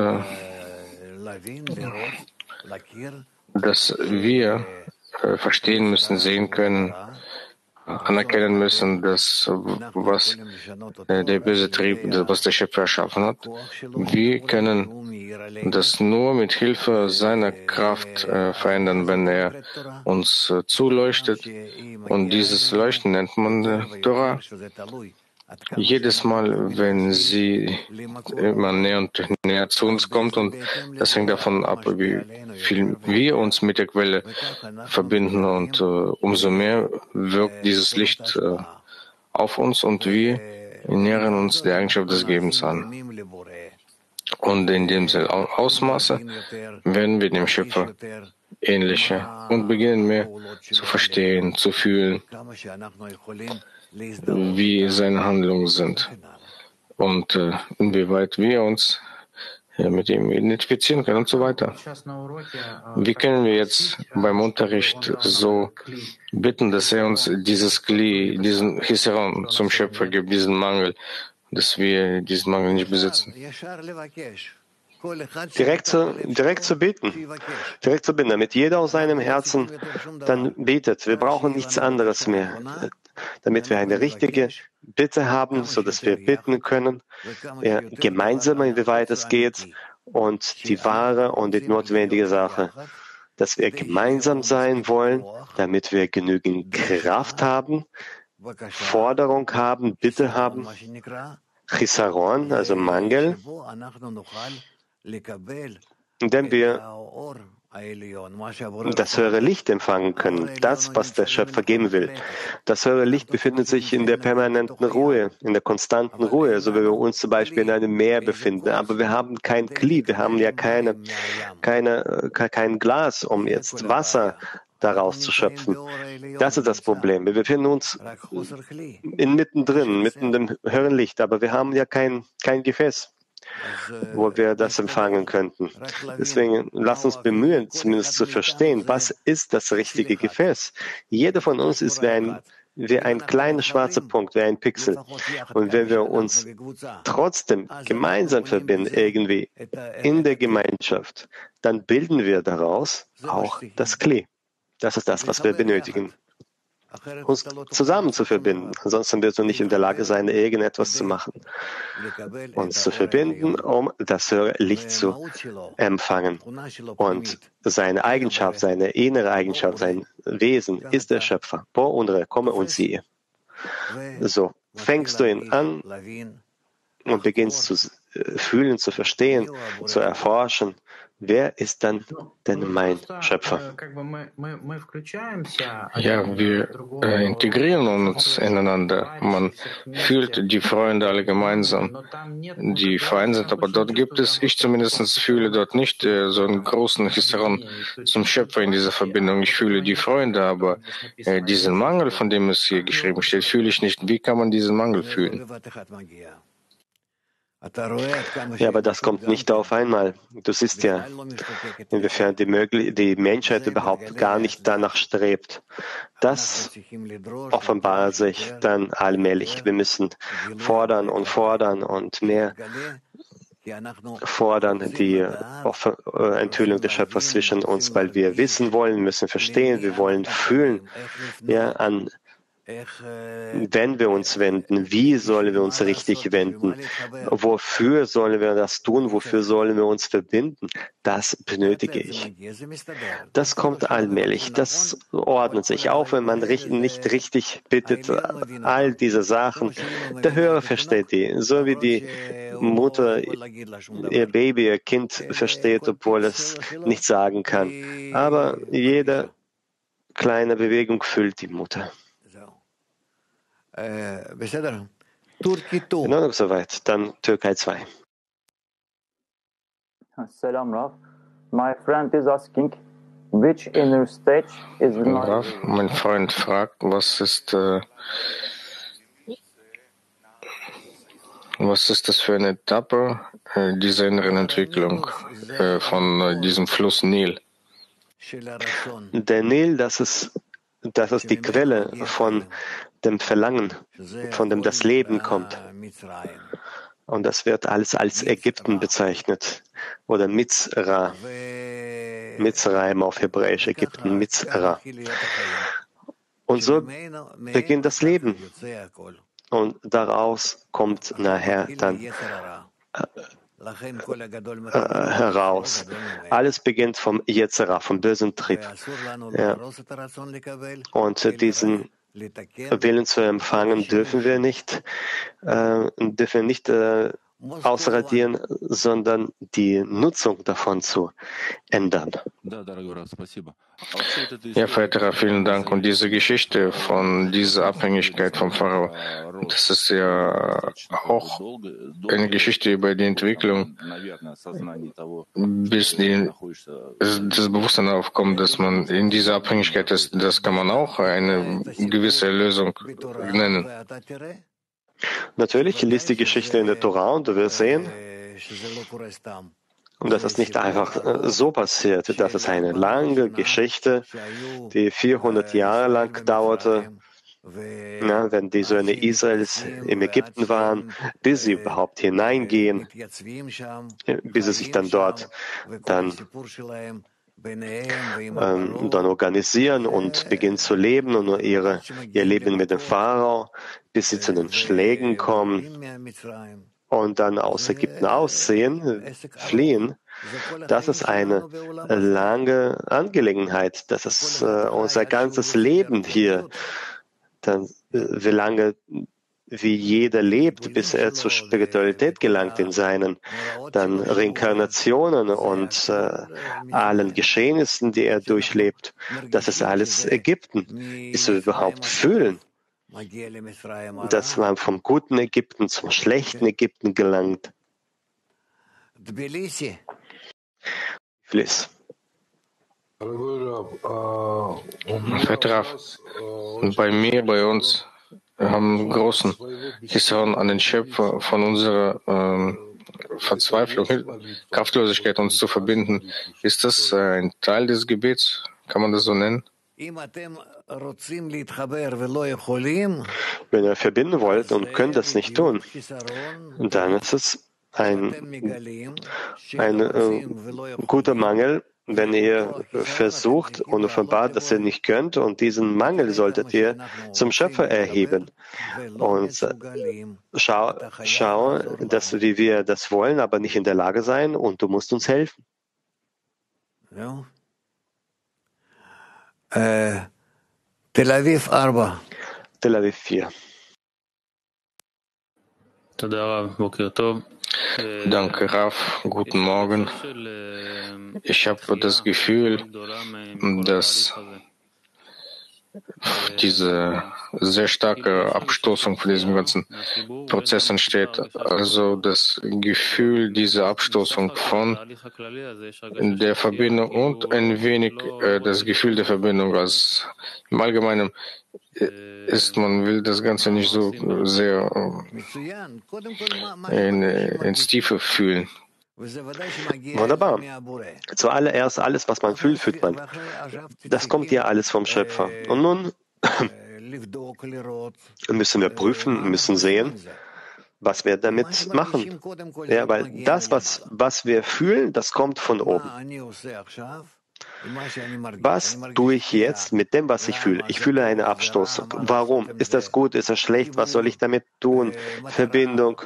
dass wir verstehen müssen, sehen können, anerkennen müssen, dass was der böse Trieb, was der Schöpfer erschaffen hat, wir können das nur mit Hilfe seiner Kraft verändern, wenn er uns zuleuchtet. Und dieses Leuchten nennt man Torah. Jedes Mal, wenn sie immer näher und näher zu uns kommt, und das hängt davon ab, wie viel wir uns mit der Quelle verbinden, und umso mehr wirkt dieses Licht auf uns und wir nähern uns der Eigenschaft des Gebens an. Und in dem Ausmaße werden wir dem Schöpfer ähnlicher und beginnen mehr zu verstehen, zu fühlen, wie seine Handlungen sind und inwieweit wir uns mit ihm identifizieren können und so weiter. Wie können wir jetzt beim Unterricht so bitten, dass er uns dieses Kli, diesen Chisaron zum Schöpfer gibt, diesen Mangel, dass wir diesen Mangel nicht besitzen? Direkt zu beten, damit jeder aus seinem Herzen dann betet. Wir brauchen nichts anderes mehr, damit wir eine richtige Bitte haben, so dass wir bitten können, gemeinsam, inwieweit es geht, und die wahre und die notwendige Sache, dass wir gemeinsam sein wollen, damit wir genügend Kraft haben, Forderung haben, Bitte haben, Chisaron, also Mangel, indem wir das höhere Licht empfangen können, das, was der Schöpfer geben will. Das höhere Licht befindet sich in der permanenten Ruhe, in der konstanten Ruhe, so wie wir uns zum Beispiel in einem Meer befinden. Aber wir haben kein Kli, wir haben ja kein Glas, um jetzt Wasser daraus zu schöpfen. Das ist das Problem. Wir befinden uns mittendrin, mitten im höheren Licht, aber wir haben ja kein Gefäß, wo wir das empfangen könnten. Deswegen lasst uns bemühen, zumindest zu verstehen, was ist das richtige Gefäß. Jeder von uns ist wie ein kleiner schwarzer Punkt, wie ein Pixel. Und wenn wir uns trotzdem gemeinsam verbinden, irgendwie in der Gemeinschaft, dann bilden wir daraus auch das Kli. Das ist das, was wir benötigen, uns zusammen zu verbinden. Ansonsten wirst du nicht in der Lage sein, irgendetwas zu machen. Uns zu verbinden, um das höhere Licht zu empfangen. Und seine Eigenschaft, seine innere Eigenschaft, sein Wesen ist der Schöpfer. Bo und komme und siehe. So fängst du ihn an und beginnst fühlen, zu verstehen, zu erforschen, wer ist dann denn mein Schöpfer? Ja, wir integrieren uns ineinander. Man fühlt die Freunde alle gemeinsam. Die Vereine sind, aber dort gibt es, ich zumindest fühle dort nicht so einen großen Hisseron zum Schöpfer in dieser Verbindung. Ich fühle die Freunde, aber diesen Mangel, von dem es hier geschrieben steht, fühle ich nicht. Wie kann man diesen Mangel fühlen? Ja, aber das kommt nicht auf einmal. Du siehst ja, inwiefern die Menschheit überhaupt gar nicht danach strebt. Das offenbart sich dann allmählich. Wir müssen fordern und mehr fordern die Enthüllung des Schöpfers zwischen uns, weil wir wissen wollen, müssen verstehen, wir wollen fühlen, ja, an wenn wir uns wenden, wie sollen wir uns richtig wenden? Wofür sollen wir das tun? Wofür sollen wir uns verbinden? Das benötige ich. Das kommt allmählich. Das ordnet sich auf, wenn man nicht richtig bittet. All diese Sachen. Der Hörer versteht die. So wie die Mutter ihr Baby, ihr Kind versteht, obwohl es nicht sagen kann. Aber jede kleine Bewegung füllt die Mutter. In Ordnung soweit. Dann Türkei 2. Selam Rav. My friend is asking, which inner stage is Rav, mein Freund fragt, was ist das für eine Etappe dieser inneren Entwicklung von diesem Fluss Nil? Der Nil, das ist die Quelle von dem Verlangen, von dem das Leben kommt. Und das wird alles als Ägypten bezeichnet. Oder Mitzra. Mitzrayim auf Hebräisch, Ägypten, Mitzra. Und so beginnt das Leben. Und daraus kommt nachher dann heraus. Alles beginnt vom Yetzirah, vom bösen Trieb. Ja. Und diesen Willen zu empfangen dürfen wir nicht ausradieren, sondern die Nutzung davon zu ändern. Ja, Vetter, vielen Dank. Und diese Geschichte von dieser Abhängigkeit vom Pharao, das ist ja auch eine Geschichte über die Entwicklung, bis das Bewusstsein aufkommt, dass man in dieser Abhängigkeit ist. Das kann man auch eine gewisse Lösung nennen. Natürlich, liest die Geschichte in der Torah und du wirst sehen, und das ist nicht einfach so passiert. Das ist eine lange Geschichte, die 400 Jahre lang dauerte, wenn die Söhne Israels im Ägypten waren, bis sie überhaupt hineingehen, bis sie sich dann dort dann organisieren und beginnen zu leben und ihr Leben mit dem Pharao, bis sie zu den Schlägen kommen und dann aus Ägypten ausziehen, fliehen. Das ist eine lange Angelegenheit. Das ist unser ganzes Leben hier. Dann, wie jeder lebt, bis er zur Spiritualität gelangt in seinen dann Reinkarnationen und allen Geschehnissen, die er durchlebt. Das ist alles Ägypten. Bis wir überhaupt fühlen, dass man vom guten Ägypten zum schlechten Ägypten gelangt. Fliss. Vertrag. Bei uns, wir haben einen großen Hisron an den Schöpfer von unserer Verzweiflung, Kraftlosigkeit, uns zu verbinden. Ist das ein Teil des Gebets? Kann man das so nennen? Wenn ihr verbinden wollt und könnt das nicht tun, dann ist es ein guter Mangel, wenn ihr versucht und offenbart, dass ihr nicht könnt, und diesen Mangel solltet ihr zum Schöpfer erheben. Und schau, dass wie wir das wollen, aber nicht in der Lage sein, und du musst uns helfen. Ja. Tel Aviv 4. Tel Aviv 4. Danke, Raf. Guten Morgen. Ich habe das Gefühl, dass diese sehr starke Abstoßung von diesem ganzen Prozess entsteht. Also das Gefühl dieser Abstoßung von der Verbindung und ein wenig das Gefühl der Verbindung. Also im Allgemeinen ist, man will das Ganze nicht so sehr ins Tiefe fühlen. Wunderbar. Zuallererst, alles, was man fühlt man. Das kommt ja alles vom Schöpfer. Und nun müssen wir prüfen, müssen sehen, was wir damit machen. Ja, weil das, was wir fühlen, das kommt von oben. Was tue ich jetzt mit dem, was ich fühle? Ich fühle eine Abstoßung. Warum? Ist das gut? Ist das schlecht? Was soll ich damit tun? Verbindung.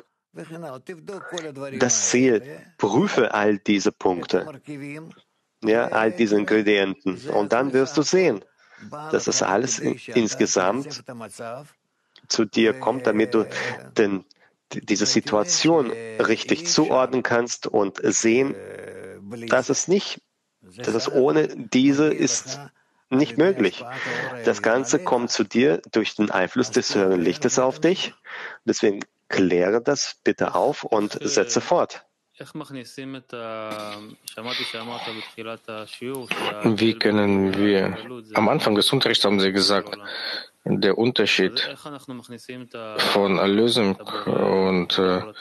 Das Ziel, prüfe all diese Punkte, ja, all diese Ingredienten. Und dann wirst du sehen, dass das alles insgesamt zu dir kommt, damit du diese Situation richtig zuordnen kannst und sehen, dass es ohne diese ist nicht möglich. Das Ganze kommt zu dir durch den Einfluss des höheren Lichtes auf dich. Deswegen kläre das bitte auf und setze fort. Wie können wir, am Anfang des Unterrichts haben Sie gesagt, der Unterschied von Erlösung und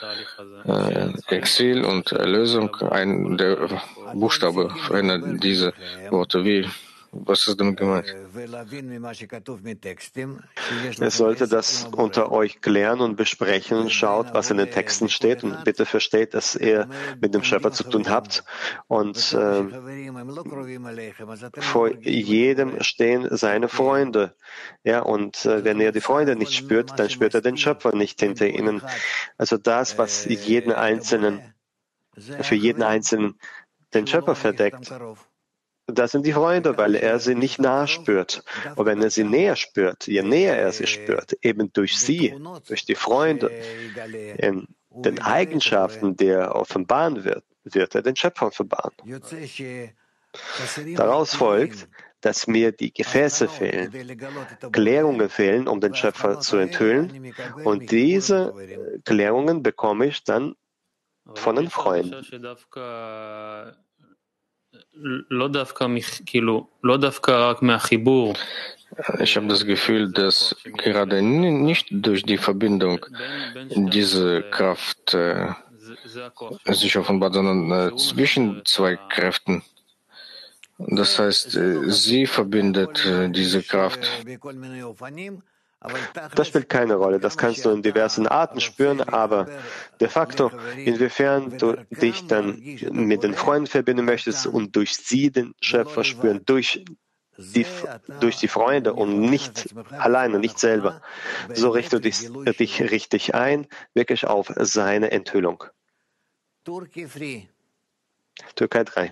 Exil und Erlösung, der Buchstabe verändert diese Worte. Was ist damit gemeint? Es sollte das unter euch klären und besprechen. Schaut, was in den Texten steht und bitte versteht, dass ihr mit dem Schöpfer zu tun habt. Und vor jedem stehen seine Freunde. Ja, und wenn ihr die Freunde nicht spürt, dann spürt er den Schöpfer nicht hinter ihnen. Also das, was für jeden Einzelnen den Schöpfer verdeckt, das sind die Freunde, weil er sie nicht nah spürt. Und wenn er sie näher spürt, je näher er sie spürt, eben durch sie, durch die Freunde, in den Eigenschaften, die er offenbaren wird er den Schöpfer offenbaren. Daraus folgt, dass mir die Gefäße fehlen, Klärungen fehlen, um den Schöpfer zu enthüllen. Und diese Klärungen bekomme ich dann von den Freunden. Ich habe das Gefühl, dass gerade nicht durch die Verbindung diese Kraft sich offenbart, sondern zwischen zwei Kräften. Das heißt, sie verbindet diese Kraft. Das spielt keine Rolle. Das kannst du in diversen Arten spüren, aber de facto, inwiefern du dich dann mit den Freunden verbinden möchtest und durch sie den Schöpfer spüren, durch die Freunde und nicht alleine, nicht selber. So richte dich richtig ein, wirklich auf seine Enthüllung. Türkei 3.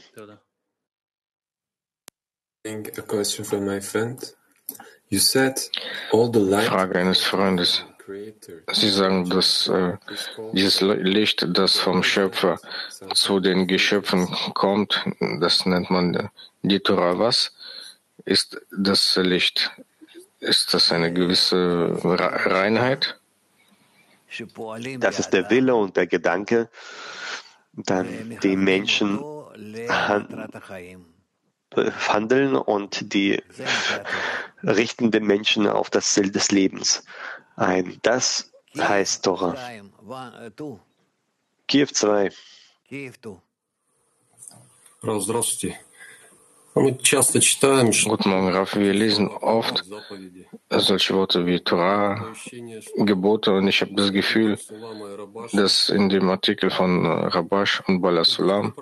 A question from my friend. You said all the light. Frage eines Freundes. Sie sagen, dass dieses Licht, das vom Schöpfer zu den Geschöpfen kommt, das nennt man die Torah. Was ist das Licht? Ist das eine gewisse Reinheit? Das ist der Wille und der Gedanke, dann die Menschen handeln und die richten den Menschen auf das Ziel des Lebens ein. Das heißt Torah. Kiew 2. Guten Morgen, Raf. Wir lesen oft solche Worte wie Torah, Gebote, und ich habe das Gefühl, dass in dem Artikel von Rabash und Bala Sulam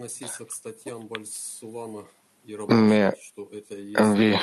mehr wie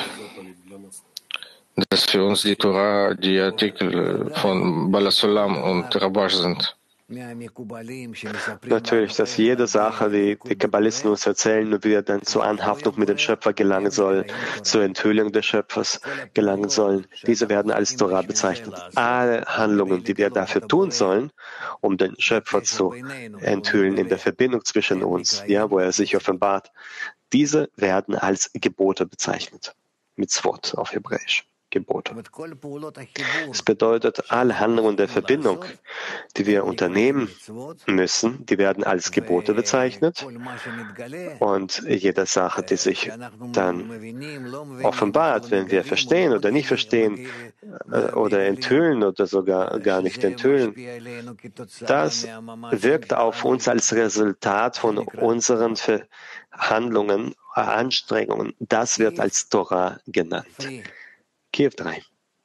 dass für uns die Torah die Artikel von Bala Sulam und Rabash sind. Natürlich, dass jede Sache, die die Kabbalisten uns erzählen, nur wieder dann zur Anhaftung mit dem Schöpfer gelangen soll, zur Enthüllung des Schöpfers gelangen sollen. Diese werden als Torah bezeichnet. Alle Handlungen, die wir dafür tun sollen, um den Schöpfer zu enthüllen in der Verbindung zwischen uns, ja, wo er sich offenbart, diese werden als Gebote bezeichnet. Mitzvot auf Hebräisch. Gebote. Es bedeutet, alle Handlungen der Verbindung, die wir unternehmen müssen, die werden als Gebote bezeichnet. Und jede Sache, die sich dann offenbart, wenn wir verstehen oder nicht verstehen oder enthüllen oder sogar gar nicht enthüllen, das wirkt auf uns als Resultat von unseren Handlungen, Anstrengungen. Das wird als Torah genannt. Kiew 3.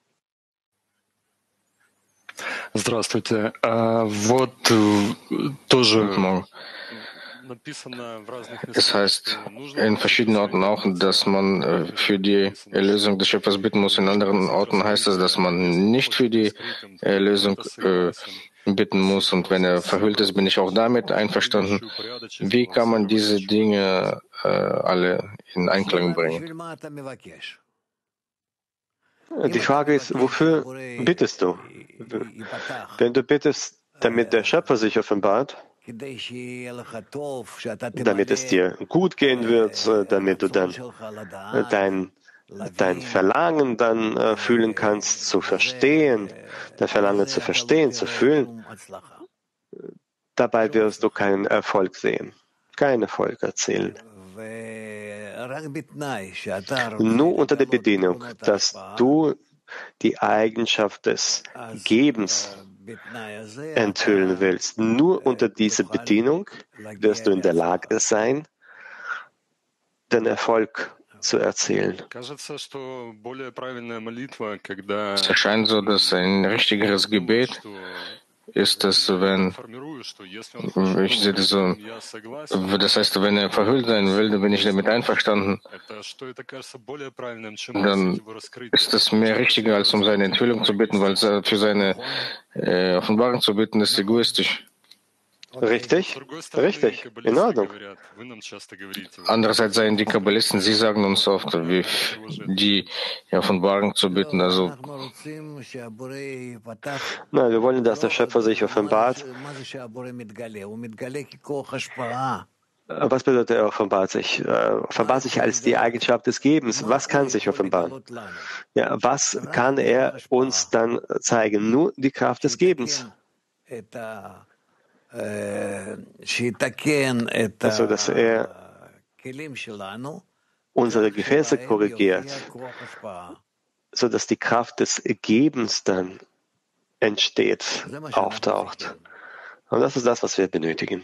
Здравствуйте. Вот тоже Es heißt in verschiedenen Orten auch, dass man für die Erlösung des Schöpfers bitten muss. In anderen Orten heißt es, dass man nicht für die Erlösung bitten muss. Und wenn er verhüllt ist, bin ich auch damit einverstanden. Wie kann man diese Dinge alle in Einklang bringen? Die Frage ist, wofür bittest du? Wenn du bittest, damit der Schöpfer sich offenbart, damit es dir gut gehen wird, damit du dann dein Verlangen dann fühlen kannst, zu verstehen, dein Verlangen zu verstehen, zu fühlen, dabei wirst du keinen Erfolg sehen, keinen Erfolg erzielen. Nur unter der Bedingung, dass du die Eigenschaft des Gebens enthüllen willst. Nur unter dieser Bedingung wirst du in der Lage sein, den Erfolg zu erzielen. Es erscheint so, dass ein richtigeres Gebet ist es, wenn ich sehe das so, das heißt, wenn er verhüllt sein will, dann bin ich damit einverstanden. Dann ist es mehr richtiger, als um seine Enthüllung zu bitten, weil für seine Offenbarung zu bitten, ist egoistisch. Richtig, richtig, in Ordnung. Andererseits seien die Kabbalisten, sie sagen uns oft, wie die Offenbarung zu bitten. Also nein, wir wollen, dass der Schöpfer sich offenbart. Was bedeutet er offenbart sich? Offenbart sich als die Eigenschaft des Gebens. Was kann sich offenbaren? Ja, was kann er uns dann zeigen? Nur die Kraft des Gebens. Also, dass er unsere Gefäße korrigiert, sodass die Kraft des Gebens dann entsteht, auftaucht. Und das ist das, was wir benötigen.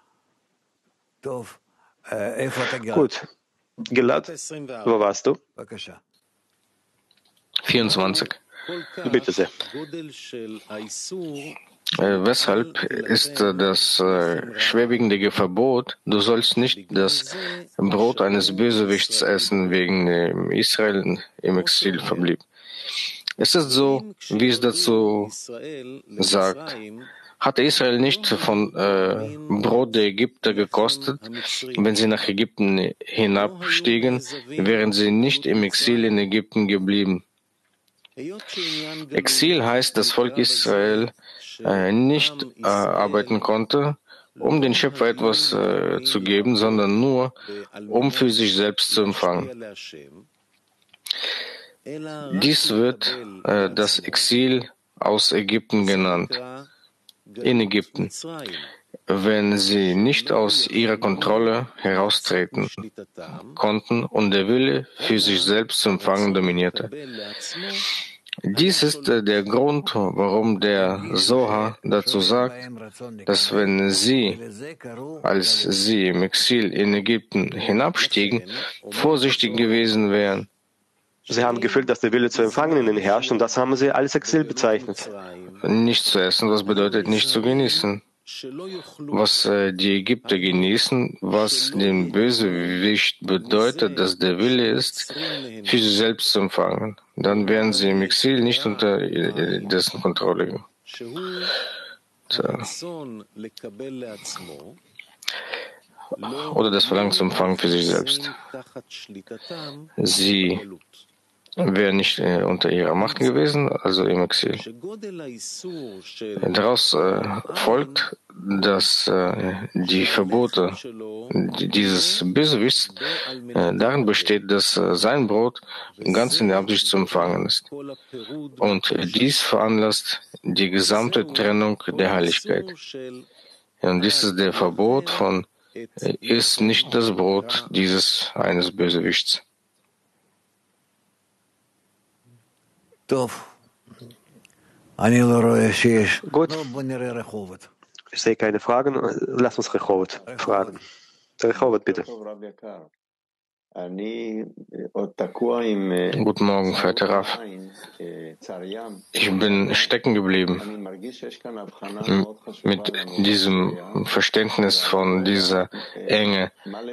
Gut. Gilad, wo warst du? 24. Bitte sehr. Weshalb ist das schwerwiegende Verbot, du sollst nicht das Brot eines Bösewichts essen, wegen dem Israel im Exil verblieb? Es ist so, wie es dazu sagt. Hatte Israel nicht von Brot der Ägypter gekostet, wenn sie nach Ägypten hinabstiegen, wären sie nicht im Exil in Ägypten geblieben. Exil heißt, das Volk Israel nicht arbeiten konnte, um den Schöpfer etwas zu geben, sondern nur, um für sich selbst zu empfangen. Dies wird das Exil aus Ägypten genannt, in Ägypten, wenn sie nicht aus ihrer Kontrolle heraustreten konnten und der Wille, für sich selbst zu empfangen, dominierte. Dies ist der Grund, warum der Zohar dazu sagt, dass wenn sie, als sie im Exil in Ägypten hinabstiegen, vorsichtig gewesen wären. Sie haben gefühlt, dass der Wille zu empfangen in ihnen herrscht, und das haben sie als Exil bezeichnet. Nicht zu essen, was bedeutet nicht zu genießen? Was die Ägypter genießen, was dem Bösewicht bedeutet, dass der Wille ist, für sich selbst zu empfangen. Dann wären sie im Exil nicht unter dessen Kontrolle. oder das Verlangen zu empfangen für sich selbst. Sie wäre nicht unter ihrer Macht gewesen, also im Exil. Daraus folgt, dass die Verbote dieses Bösewichts darin besteht, dass sein Brot ganz in der Absicht zu empfangen ist. Und dies veranlasst die gesamte Trennung der Heiligkeit. Und dies ist der Verbot von ist nicht das Brot dieses eines Bösewichts. Gut, ich sehe keine Fragen. Lass uns Rehovot fragen. Rehovot, bitte. Guten Morgen, verehrter Rav. Ich bin stecken geblieben mit diesem Verständnis von dieser Enge.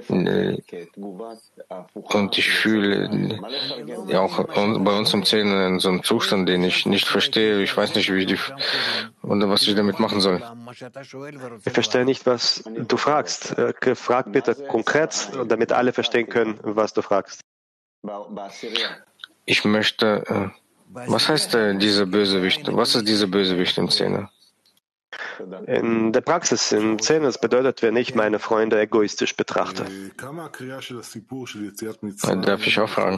Und ich fühle ja auch bei uns im Zehner in so einem Zustand, den ich nicht verstehe. Ich weiß nicht, was ich damit machen soll. Ich verstehe nicht, was du fragst. Frag bitte konkret, damit alle verstehen können, was du fragst. Ich möchte, was heißt dieser Bösewicht? Was ist dieser Bösewicht im Zehner? In der Praxis, im Zehner, bedeutet, wenn ich meine Freunde egoistisch betrachte. Darf ich auch fragen?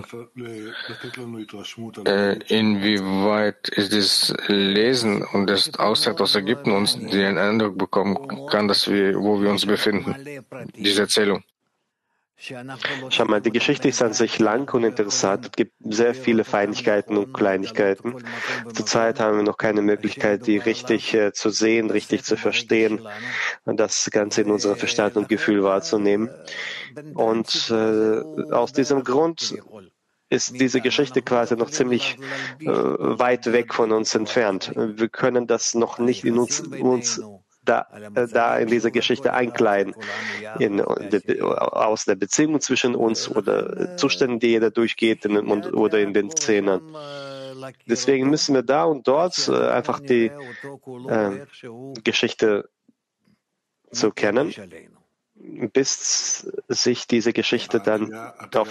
Inwieweit ist das Lesen und das Auszeit aus Ägypten uns den Eindruck bekommen kann, wo wir uns befinden, diese Erzählung? Schau mal, die Geschichte ist an sich lang und interessant. Es gibt sehr viele Feinigkeiten und Kleinigkeiten. Zurzeit haben wir noch keine Möglichkeit, die richtig zu sehen, richtig zu verstehen und das Ganze in unserem Verstand und Gefühl wahrzunehmen. Und aus diesem Grund ist diese Geschichte quasi noch ziemlich weit weg von uns entfernt. Wir können das noch nicht in uns da in diese Geschichte einkleiden, aus der Beziehung zwischen uns oder Zustände, die jeder durchgeht oder in den Zehnern. Deswegen müssen wir da und dort einfach die Geschichte zu kennen, bis sich diese Geschichte dann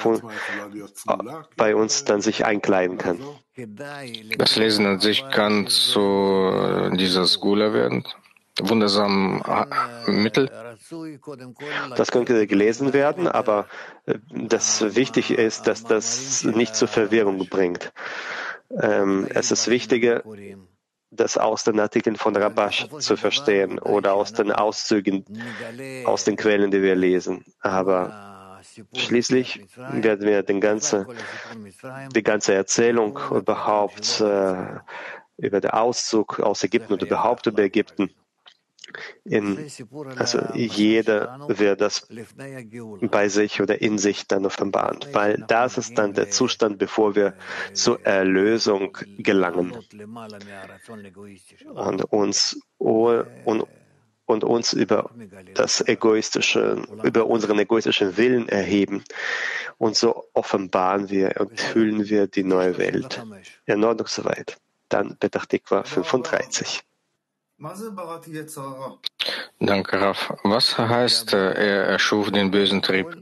bei uns dann sich einkleiden kann. Das Lesen an sich kann zu dieser Skula werden. Wundersamen Mittel. Das könnte gelesen werden, aber das Wichtige ist, dass das nicht zur Verwirrung bringt. Es ist wichtiger, das aus den Artikeln von Rabash zu verstehen oder aus den Auszügen, aus den Quellen, die wir lesen. Aber schließlich werden wir die ganze Erzählung überhaupt über den Auszug aus Ägypten oder überhaupt über Ägypten. Also jeder wird das bei sich oder in sich dann offenbaren, weil das ist dann der Zustand, bevor wir zur Erlösung gelangen und uns über unseren egoistischen Willen erheben. Und so offenbaren wir und fühlen wir die neue Welt. In Ordnung soweit. Dann Petach Tikva 35. Danke, Rav. Was heißt, er erschuf den bösen Trieb?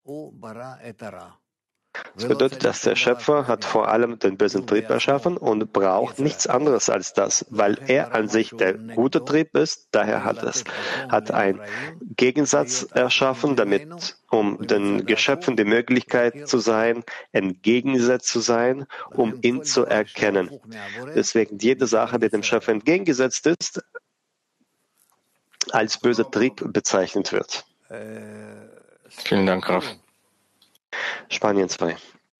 Das bedeutet, dass der Schöpfer hat vor allem den bösen Trieb erschaffen und braucht nichts anderes als das, weil er an sich der gute Trieb ist. Daher hat einen Gegensatz erschaffen, um den Geschöpfen die Möglichkeit zu sein, entgegengesetzt zu sein, um ihn zu erkennen. Deswegen jede Sache, die dem Schöpfer entgegengesetzt ist, als böser Trieb bezeichnet wird. Vielen Dank, Rav. Spanien 2.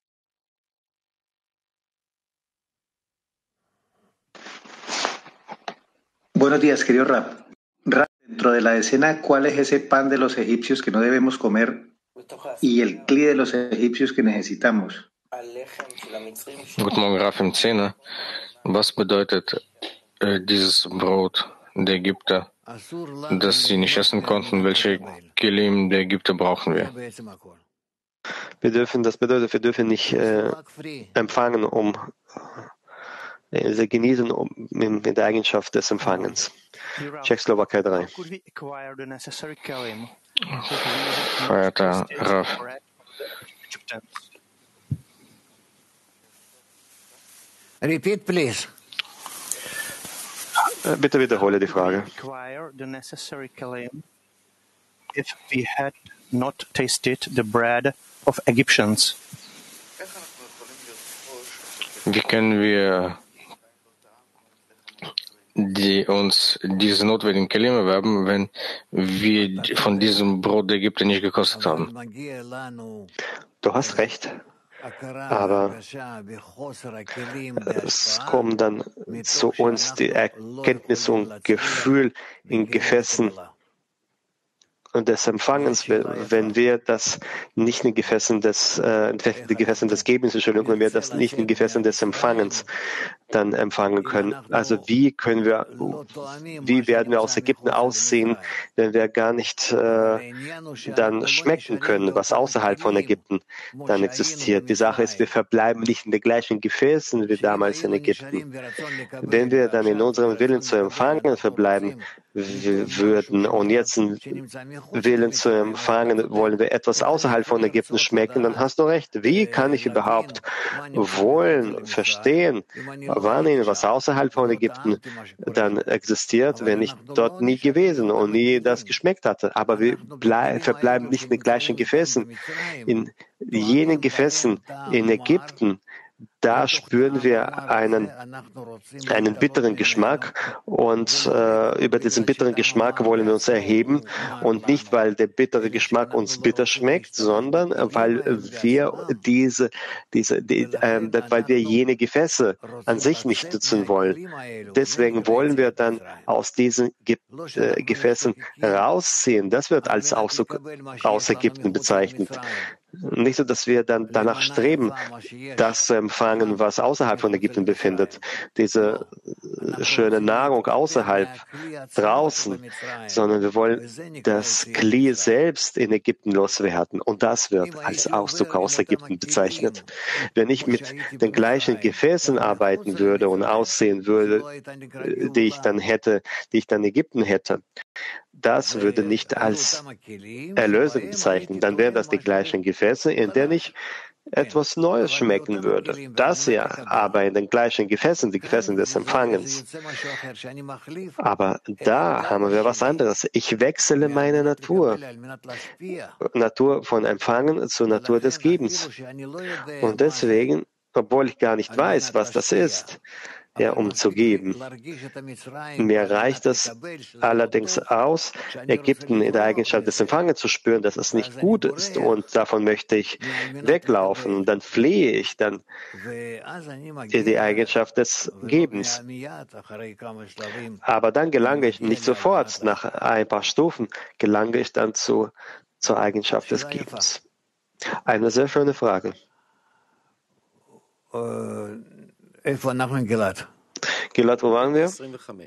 Buenos días, querido Rab. Rab, dentro de la escena, ¿cuál es ese pan de los egipcios que no debemos comer y el cli de los egipcios que necesitamos? Guten Morgen, Rav im Zehner. Was bedeutet dieses Brot der Ägypter, das sie nicht essen konnten? Welche Kelim der Ägypter brauchen wir? Das bedeutet, wir dürfen nicht empfangen, um sie genießen in der Eigenschaft des Empfangens. Tschechoslowakei 3. Verehrter Rav, Repeat, please. Bitte wiederhole die Frage. If we had not tasted the bread of Egyptians. wie können wir uns diese notwendigen Kelim erwerben, wenn wir von diesem Brot der Ägypter nicht gekostet haben? Du hast recht, aber es kommt dann zu uns die Erkenntnis und Gefühl in Gefäßen und des Empfangens, wenn wir das nicht in Gefäßen des Gebens, Entschuldigung, wenn wir das nicht in Gefäßen des Empfangens dann empfangen können. Also wie werden wir aus Ägypten aussehen, wenn wir gar nicht dann schmecken können, was außerhalb von Ägypten dann existiert? Die Sache ist, wir verbleiben nicht in den gleichen Gefäßen wie damals in Ägypten. Wenn wir dann in unserem Willen zu empfangen verbleiben würden und jetzt einen Willen zu empfangen, wollen wir etwas außerhalb von Ägypten schmecken, dann hast du recht. Wie kann ich überhaupt wollen, verstehen, wahrnehmen, was außerhalb von Ägypten dann existiert, wenn ich dort nie gewesen und nie das geschmeckt hatte? Aber wir verbleiben nicht in den gleichen Gefäßen. In jenen Gefäßen in Ägypten, da spüren wir einen bitteren Geschmack und über diesen bitteren Geschmack wollen wir uns erheben und nicht, weil der bittere Geschmack uns bitter schmeckt, sondern weil wir weil wir jene Gefäße an sich nicht nutzen wollen. Deswegen wollen wir dann aus diesen Gefäßen rausziehen. Das wird als Auszug aus Ägypten bezeichnet. Nicht so, dass wir dann danach streben, das zu empfangen, was außerhalb von Ägypten befindet. Diese schöne Nahrung außerhalb, draußen, sondern wir wollen das Kli selbst in Ägypten loswerden. Und das wird als Auszug aus Ägypten bezeichnet. Wenn ich mit den gleichen Gefäßen arbeiten würde und aussehen würde, die ich dann in Ägypten hätte, das würde nicht als Erlösung bezeichnen. Dann wären das die gleichen Gefäße, in denen ich etwas Neues schmecken würde. Das ja, aber in den gleichen Gefäßen, die Gefäßen des Empfangens. Aber da haben wir was anderes. Ich wechsle meine Natur. Natur von Empfangen zur Natur des Gebens. Und deswegen, obwohl ich gar nicht weiß, was das ist, ja, um zu geben. Mir reicht es allerdings aus, Ägypten in der Eigenschaft des Empfangens zu spüren, dass es nicht gut ist und davon möchte ich weglaufen. Und dann flehe ich dann in die Eigenschaft des Gebens. Aber dann gelange ich nicht sofort, nach ein paar Stufen gelange ich dann zur Eigenschaft des Gebens. Eine sehr schöne Frage. Gilad, wo waren wir?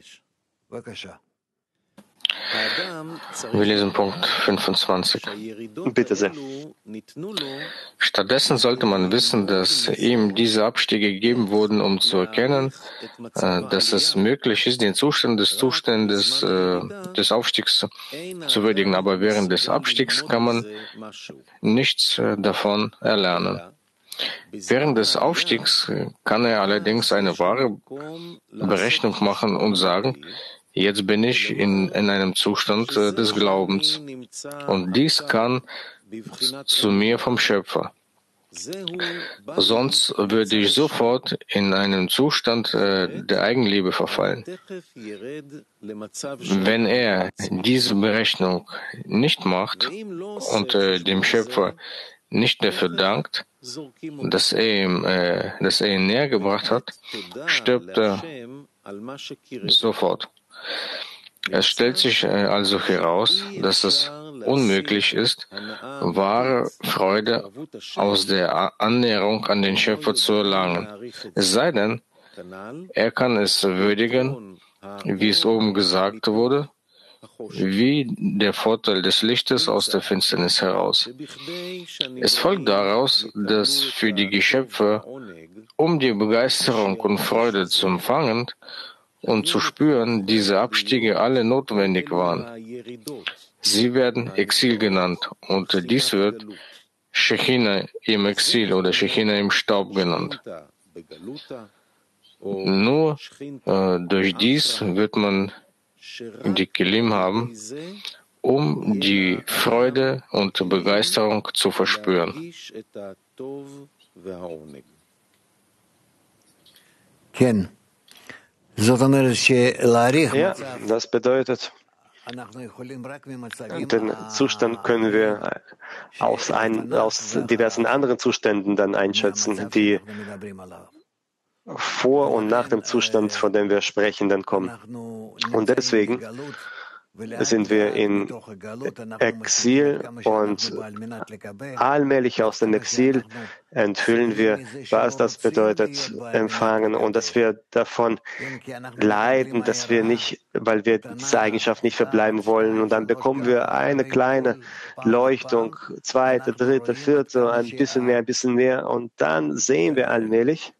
Wir lesen Punkt 25. Bitte sehr. Stattdessen sollte man wissen, dass ihm diese Abstiege gegeben wurden, um zu erkennen, dass es möglich ist, den Zustand des Aufstiegs zu würdigen. Aber während des Abstiegs kann man nichts davon erlernen. Während des Aufstiegs kann er allerdings eine wahre Berechnung machen und sagen, jetzt bin ich in einem Zustand des Glaubens und dies kann zu mir vom Schöpfer. Sonst würde ich sofort in einen Zustand der Eigenliebe verfallen. Wenn er diese Berechnung nicht macht und dem Schöpfer nicht dafür dankt, dass er ihn näher gebracht hat, stirbt er sofort. Es stellt sich also heraus, dass es unmöglich ist, wahre Freude aus der Annäherung an den Schöpfer zu erlangen. Es sei denn, er kann es würdigen, wie es oben gesagt wurde, wie der Vorteil des Lichtes aus der Finsternis heraus. Es folgt daraus, dass für die Geschöpfe um die Begeisterung und Freude zu empfangen und zu spüren, diese Abstiege alle notwendig waren. Sie werden Exil genannt und dies wird Shechina im Exil oder Shechina im Staub genannt. Nur durch dies wird man die Kelim haben, um die Freude und Begeisterung zu verspüren. Ja, das bedeutet, den Zustand können wir aus diversen anderen Zuständen dann einschätzen, die vor und nach dem Zustand, von dem wir sprechen, dann kommen. Und deswegen sind wir in Exil und allmählich aus dem Exil enthüllen wir, was das bedeutet, empfangen, und dass wir davon leiden, dass wir nicht, weil wir diese Eigenschaft nicht verbleiben wollen, und dann bekommen wir eine kleine Leuchtung, zweite, dritte, vierte, ein bisschen mehr, und dann sehen wir allmählich,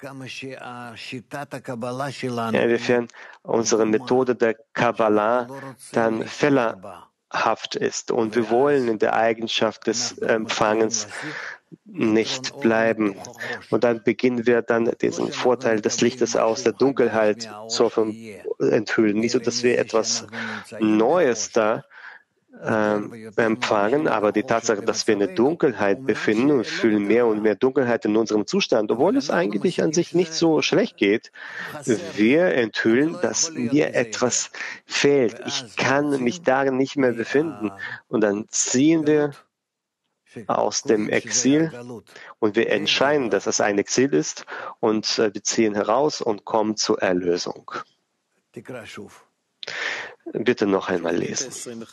inwiefern unsere Methode der Kabbalah dann fehlerhaft ist. Und wir wollen in der Eigenschaft des Empfangens nicht bleiben. Und dann beginnen wir dann diesen Vorteil des Lichtes aus der Dunkelheit zu enthüllen. Nicht so, dass wir etwas Neues da empfangen, aber die Tatsache, dass wir in der Dunkelheit befinden und fühlen mehr und mehr Dunkelheit in unserem Zustand, obwohl es eigentlich an sich nicht so schlecht geht, wir enthüllen, dass mir etwas fehlt. Ich kann mich darin nicht mehr befinden. Und dann ziehen wir aus dem Exil und wir entscheiden, dass es ein Exil ist, und wir ziehen heraus und kommen zur Erlösung. Bitte noch einmal lesen.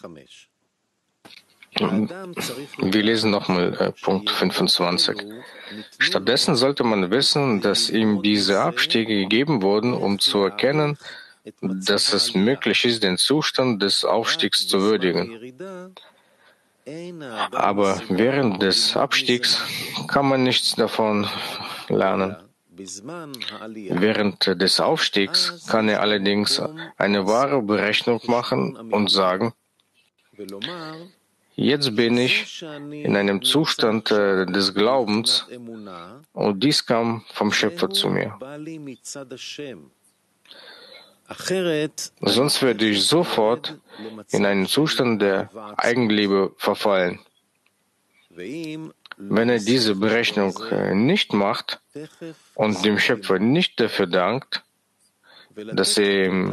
Wir lesen nochmal Punkt 25. Stattdessen sollte man wissen, dass ihm diese Abstiege gegeben wurden, um zu erkennen, dass es möglich ist, den Zustand des Aufstiegs zu würdigen. Aber während des Abstiegs kann man nichts davon lernen. Während des Aufstiegs kann er allerdings eine wahre Berechnung machen und sagen, jetzt bin ich in einem Zustand des Glaubens, und dies kam vom Schöpfer zu mir. Sonst würde ich sofort in einen Zustand der Eigenliebe verfallen. Wenn er diese Berechnung nicht macht und dem Schöpfer nicht dafür dankt, dass er ihn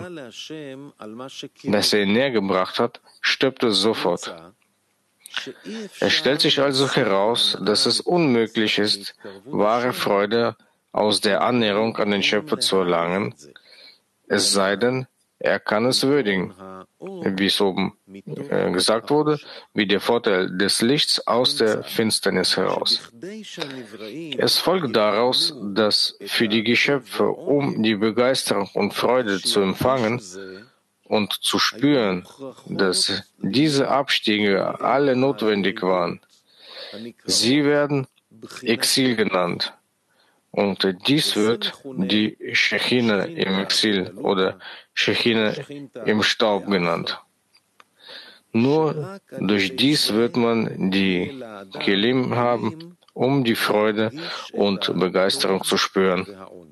näher gebracht hat, stirbt er sofort. Es stellt sich also heraus, dass es unmöglich ist, wahre Freude aus der Annäherung an den Schöpfer zu erlangen, es sei denn, er kann es würdigen, wie es oben gesagt wurde, wie der Vorteil des Lichts aus der Finsternis heraus. Es folgt daraus, dass für die Geschöpfe, um die Begeisterung und Freude zu empfangen und zu spüren, dass diese Abstiege alle notwendig waren, sie werden Exil genannt. Und dies wird die Shechina im Exil oder Shechina im Staub genannt. Nur durch dies wird man die Kelim haben, um die Freude und Begeisterung zu spüren.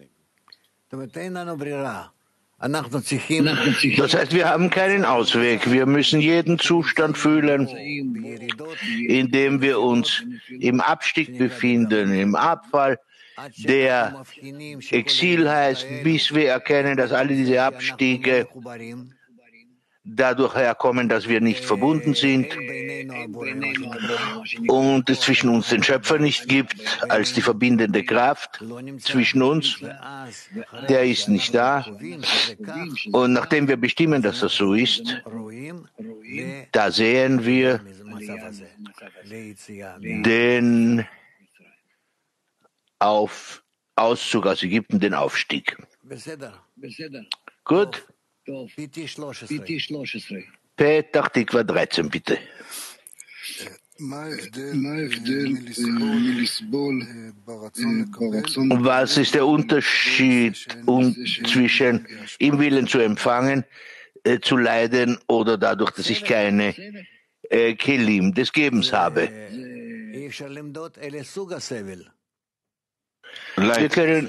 Das heißt, wir haben keinen Ausweg. Wir müssen jeden Zustand fühlen, in dem wir uns im Abstieg befinden, im Abfall, der Exil heißt, bis wir erkennen, dass alle diese Abstiege dadurch herkommen, dass wir nicht verbunden sind und es zwischen uns den Schöpfer nicht gibt, als die verbindende Kraft zwischen uns. Der ist nicht da. Und nachdem wir bestimmen, dass das so ist, da sehen wir den Auszug aus Ägypten, den Aufstieg. Gut? Petach Tikva 13, bitte. Was ist der Unterschied zwischen im Willen zu empfangen, zu leiden oder dadurch, dass ich keine Kelim des Gebens habe? Wir können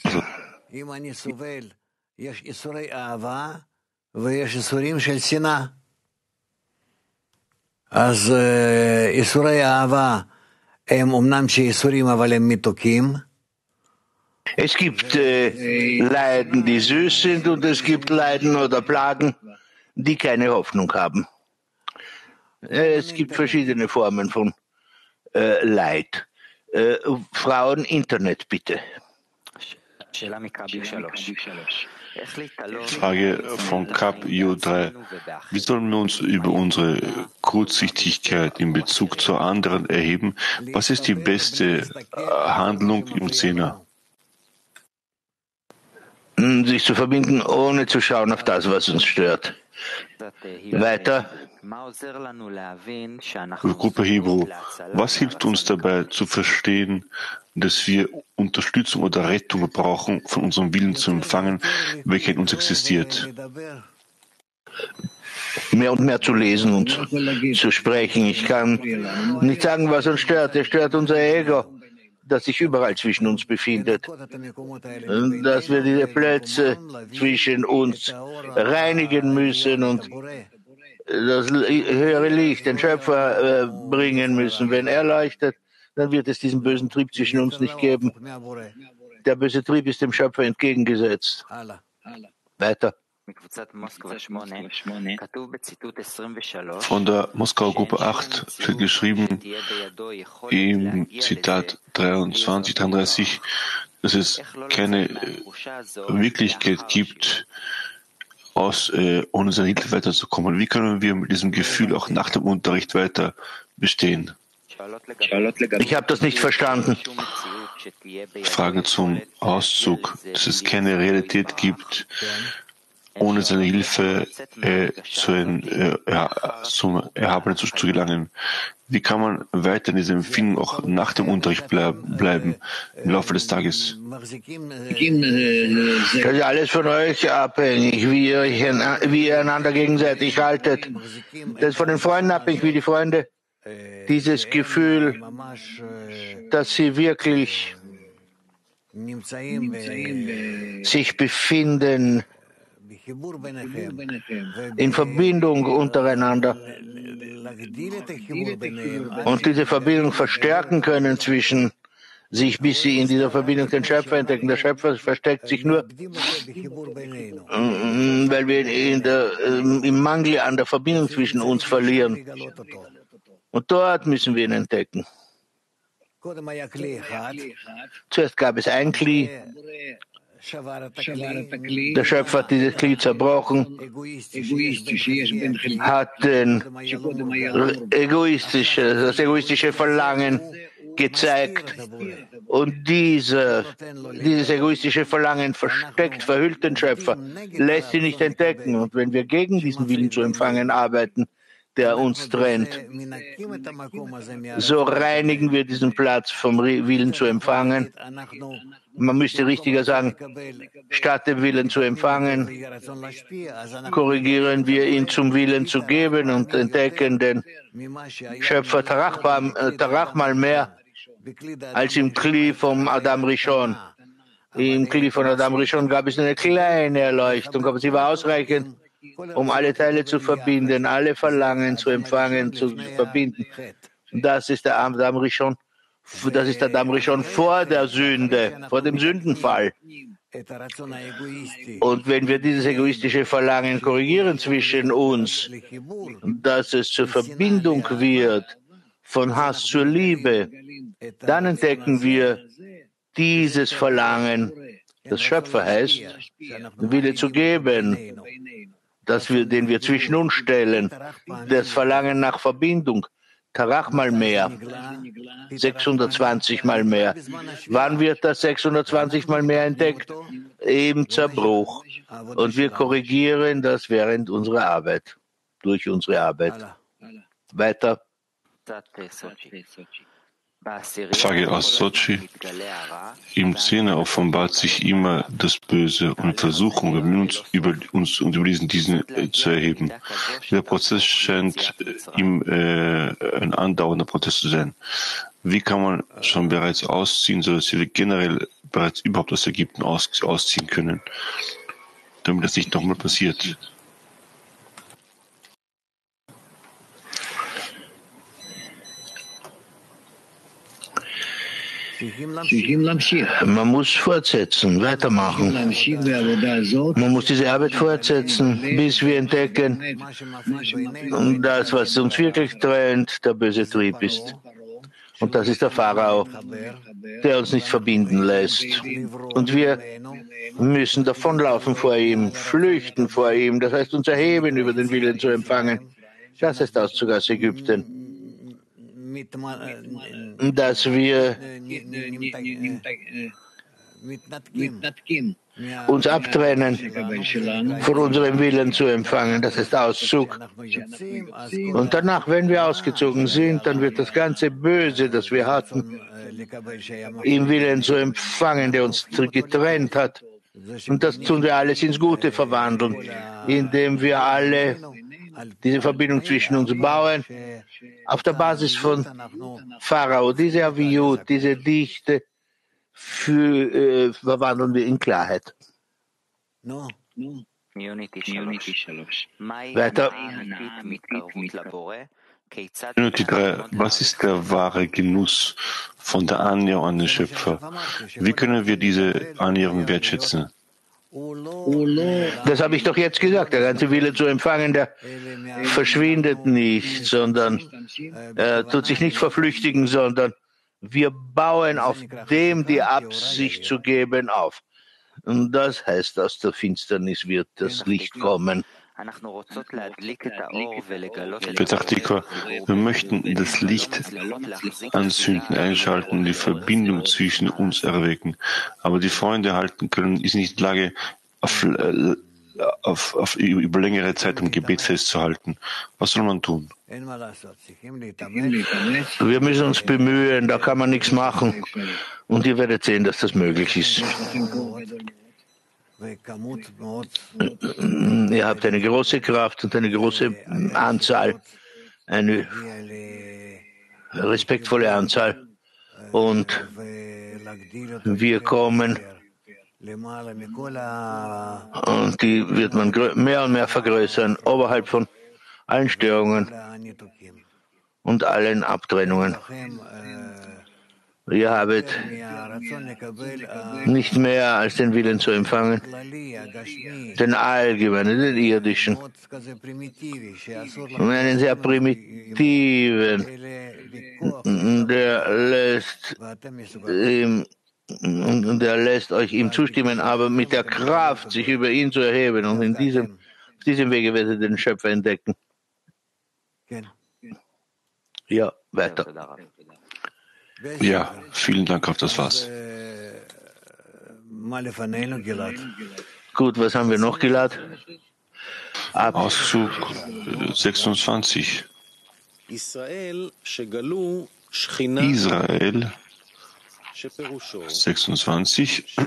אז איסורי אהבה הם אומנם שאיסורים אבל הם מתוקים. Es gibt Leiden, die süß sind, und es gibt Leiden oder Plagen, die keine Hoffnung haben. Es gibt verschiedene Formen von Leid. Frauen, Internet bitte. Frage von Kap J3. Wie sollen wir uns über unsere Kurzsichtigkeit in Bezug zu anderen erheben? Was ist die beste Handlung im Zehner? Sich zu verbinden, ohne zu schauen auf das, was uns stört. Weiter. Gruppe Hebrew. Was hilft uns dabei zu verstehen, dass wir Unterstützung oder Rettung brauchen, von unserem Willen zu empfangen, welcher in uns existiert? Mehr und mehr zu lesen und zu sprechen. Ich kann nicht sagen, was uns stört. Es stört unser Ego, das sich überall zwischen uns befindet. Dass wir diese Plätze zwischen uns reinigen müssen und das höhere Licht, den Schöpfer bringen müssen. Wenn er leuchtet, dann wird es diesen bösen Trieb zwischen uns nicht geben. Der böse Trieb ist dem Schöpfer entgegengesetzt. Weiter. Von der Moskauer Gruppe 8 steht geschrieben im Zitat 33, dass es keine Wirklichkeit gibt, ohne seine Hilfe weiterzukommen. Wie können wir mit diesem Gefühl auch nach dem Unterricht weiter bestehen? Ich habe das nicht verstanden. Frage zum Auszug, dass es keine Realität gibt, ohne seine Hilfe zum Erhabenen zu gelangen. Wie kann man weiter in dieser Empfindung auch nach dem Unterricht bleiben im Laufe des Tages? Das ist alles von euch abhängig, wie ihr einander gegenseitig haltet. Das ist von den Freunden abhängig, wie die Freunde dieses Gefühl, dass sie wirklich sich befinden in Verbindung untereinander und diese Verbindung verstärken können zwischen sich, bis sie in dieser Verbindung den Schöpfer entdecken. Der Schöpfer versteckt sich nur, weil wir im Mangel an der Verbindung zwischen uns verlieren. Und dort müssen wir ihn entdecken. Zuerst gab es ein Kli. Der Schöpfer hat dieses Kli zerbrochen, hat das egoistische Verlangen gezeigt, und dieses egoistische Verlangen versteckt, verhüllt den Schöpfer, lässt ihn nicht entdecken. Und wenn wir gegen diesen Willen zu empfangen arbeiten, der uns trennt, so reinigen wir diesen Platz vom Willen zu empfangen. Man müsste richtiger sagen, statt dem Willen zu empfangen, korrigieren wir ihn zum Willen zu geben und entdecken den Schöpfer Tarachmal mehr als im Kli vom Adam Rishon. Im Kli von Adam Rishon gab es eine kleine Erleuchtung, aber sie war ausreichend, um alle Teile zu verbinden, alle Verlangen zu empfangen, zu verbinden. Das ist der Adam Rishon. Das ist der Adam Rishon vor der Sünde, vor dem Sündenfall. Und wenn wir dieses egoistische Verlangen korrigieren zwischen uns, dass es zur Verbindung wird von Hass zur Liebe, dann entdecken wir dieses Verlangen, das Schöpfer heißt, Wille zu geben, den wir zwischen uns stellen, das Verlangen nach Verbindung, Tarach mal mehr, 620 mal mehr. Wann wird das 620 mal mehr entdeckt? Im Zerbruch. Und wir korrigieren das während unserer Arbeit, durch unsere Arbeit. Weiter. Frage aus Sochi. Im 10er offenbart sich immer das Böse und Versuchung, über diesen zu erheben. Der Prozess scheint ihm ein andauernder Prozess zu sein. Wie kann man schon bereits ausziehen, sodass wir generell bereits überhaupt aus Ägypten ausziehen können, damit das nicht nochmal passiert? Man muss fortsetzen, weitermachen. Man muss diese Arbeit fortsetzen, bis wir entdecken, das, was uns wirklich trennt, der böse Trieb ist. Und das ist der Pharao, der uns nicht verbinden lässt. Und wir müssen davonlaufen vor ihm, flüchten vor ihm, das heißt uns erheben, über den Willen zu empfangen. Das heißt Auszug aus Ägypten. Dass wir uns abtrennen von unserem Willen zu empfangen, das ist Auszug. Und danach, wenn wir ausgezogen sind, dann wird das ganze Böse, das wir hatten, im Willen zu empfangen, der uns getrennt hat. Und das tun wir alles ins Gute verwandeln, indem wir alle diese Verbindung zwischen uns bauen, auf der Basis von Pharao, diese Aviut, diese Dichte, verwandeln wir in Klarheit. Weiter. Unity 3. Was ist der wahre Genuss von der Annäherung an den Schöpfer? Wie können wir diese Annäherung wertschätzen? Das habe ich doch jetzt gesagt. Der ganze Wille zu empfangen, der verschwindet nicht, sondern tut sich nicht verflüchtigen, sondern wir bauen auf dem die Absicht zu geben auf. Und das heißt, aus der Finsternis wird das Licht kommen. Wir möchten das Licht anzünden, einschalten, die Verbindung zwischen uns erwecken. Aber die Freunde halten können, ist nicht in der Lage, über längere Zeit im Gebet festzuhalten. Was soll man tun? Wir müssen uns bemühen, da kann man nichts machen. Und ihr werdet sehen, dass das möglich ist. Ihr habt eine große Kraft und eine große Anzahl, eine respektvolle Anzahl. Und wir kommen, und die wird man mehr und mehr vergrößern, oberhalb von allen Störungen und allen Abtrennungen. Ihr habet nicht mehr als den Willen zu empfangen, den allgemeinen, den irdischen, und einen sehr primitiven, der lässt euch ihm zustimmen, aber mit der Kraft, sich über ihn zu erheben, und auf diesem Wege werdet ihr den Schöpfer entdecken. Ja, weiter. Ja, vielen Dank, auf das war's. Gut, was haben wir noch, Gilad? Auszug 26. Israel 26.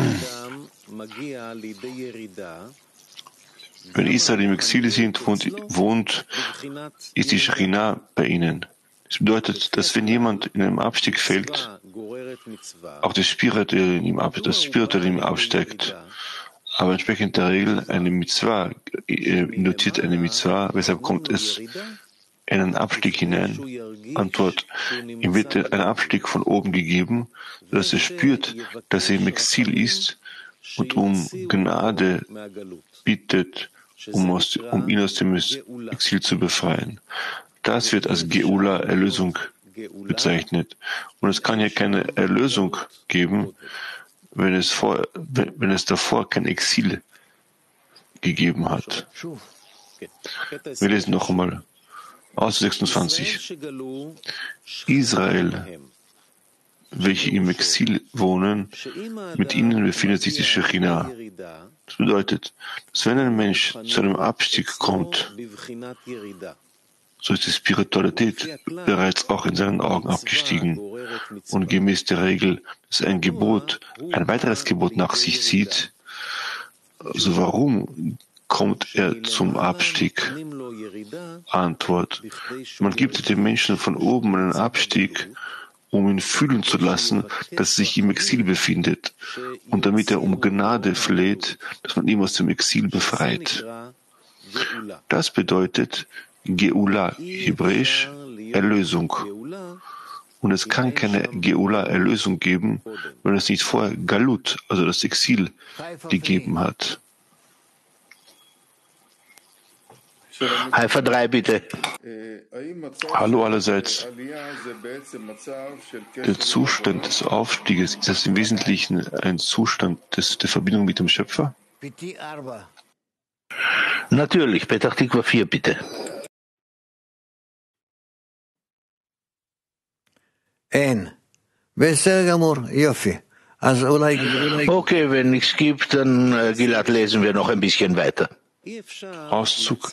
Wenn Israel im Exil sind, ist die Shechina bei ihnen. Das bedeutet, dass wenn jemand in einem Abstieg fällt, auch das Spirituelle in ihm absteigt. Aber entsprechend der Regel eine Mitzvah induziert eine Mitzvah. Weshalb kommt es in einen Abstieg hinein? Antwort: Ihm wird ein Abstieg von oben gegeben, dass er spürt, dass er im Exil ist und um Gnade bittet, um ihn aus dem Exil zu befreien. Das wird als Geula, Erlösung, bezeichnet. Und es kann ja keine Erlösung geben, wenn es davor kein Exil gegeben hat. Wir lesen noch einmal aus 26. Israel, welche im Exil wohnen, mit ihnen befindet sich die Shechina. Das bedeutet, dass wenn ein Mensch zu einem Abstieg kommt, so ist die Spiritualität bereits auch in seinen Augen abgestiegen. Und gemäß der Regel, dass ein Gebot ein weiteres Gebot nach sich zieht, also warum kommt er zum Abstieg? Antwort: Man gibt dem Menschen von oben einen Abstieg, um ihn fühlen zu lassen, dass er sich im Exil befindet und damit er um Gnade fleht, dass man ihn aus dem Exil befreit. Das bedeutet Geula, hebräisch Erlösung. Und es kann keine Geula, Erlösung geben, wenn es nicht vorher Galut, also das Exil, gegeben hat. Haifa 3, bitte. Hallo allerseits. Der Zustand des Aufstieges, ist das im Wesentlichen ein Zustand der Verbindung mit dem Schöpfer? Natürlich, Petach Tikva 4, bitte. Okay, wenn nichts gibt, dann Gilad, lesen wir noch ein bisschen weiter. Auszug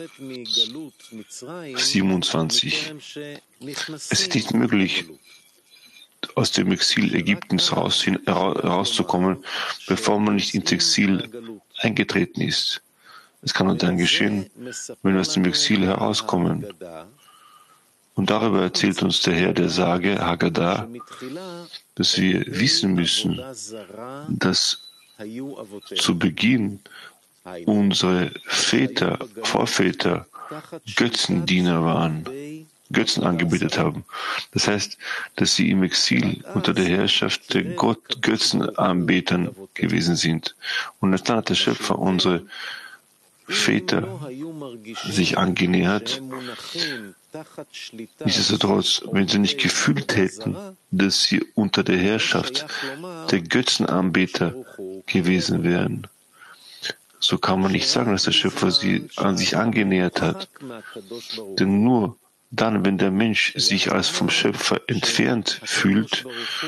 27. Es ist nicht möglich, aus dem Exil Ägyptens herauszukommen, bevor man nicht ins Exil eingetreten ist. Es kann nur dann geschehen, wenn wir aus dem Exil herauskommen. Und darüber erzählt uns der Herr der Sage, Haggadah, dass wir wissen müssen, dass zu Beginn unsere Vorväter Götzendiener waren, Götzen angebetet haben. Das heißt, dass sie im Exil unter der Herrschaft der Götzenanbetern gewesen sind. Und dann hat der Schöpfer unsere Väter sich angenähert. Nichtsdestotrotz, wenn sie nicht gefühlt hätten, dass sie unter der Herrschaft der Götzenanbeter gewesen wären, so kann man nicht sagen, dass der Schöpfer sie an sich angenähert hat. Denn nur dann, wenn der Mensch sich als vom Schöpfer entfernt fühlt,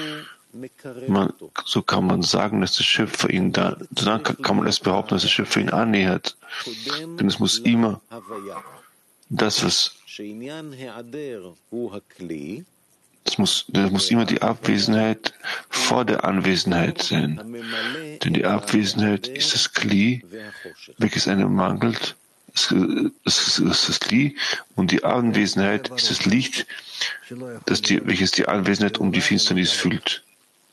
so kann man sagen, dass der Schöpfer ihn dann kann man erst behaupten, dass der Schöpfer ihn annähert. Denn es muss immer das, was das muss immer die Abwesenheit vor der Anwesenheit sein. Denn die Abwesenheit ist das Kli, welches einem mangelt. Es ist das Kli und die Anwesenheit ist das Licht, welches die Anwesenheit um die Finsternis füllt.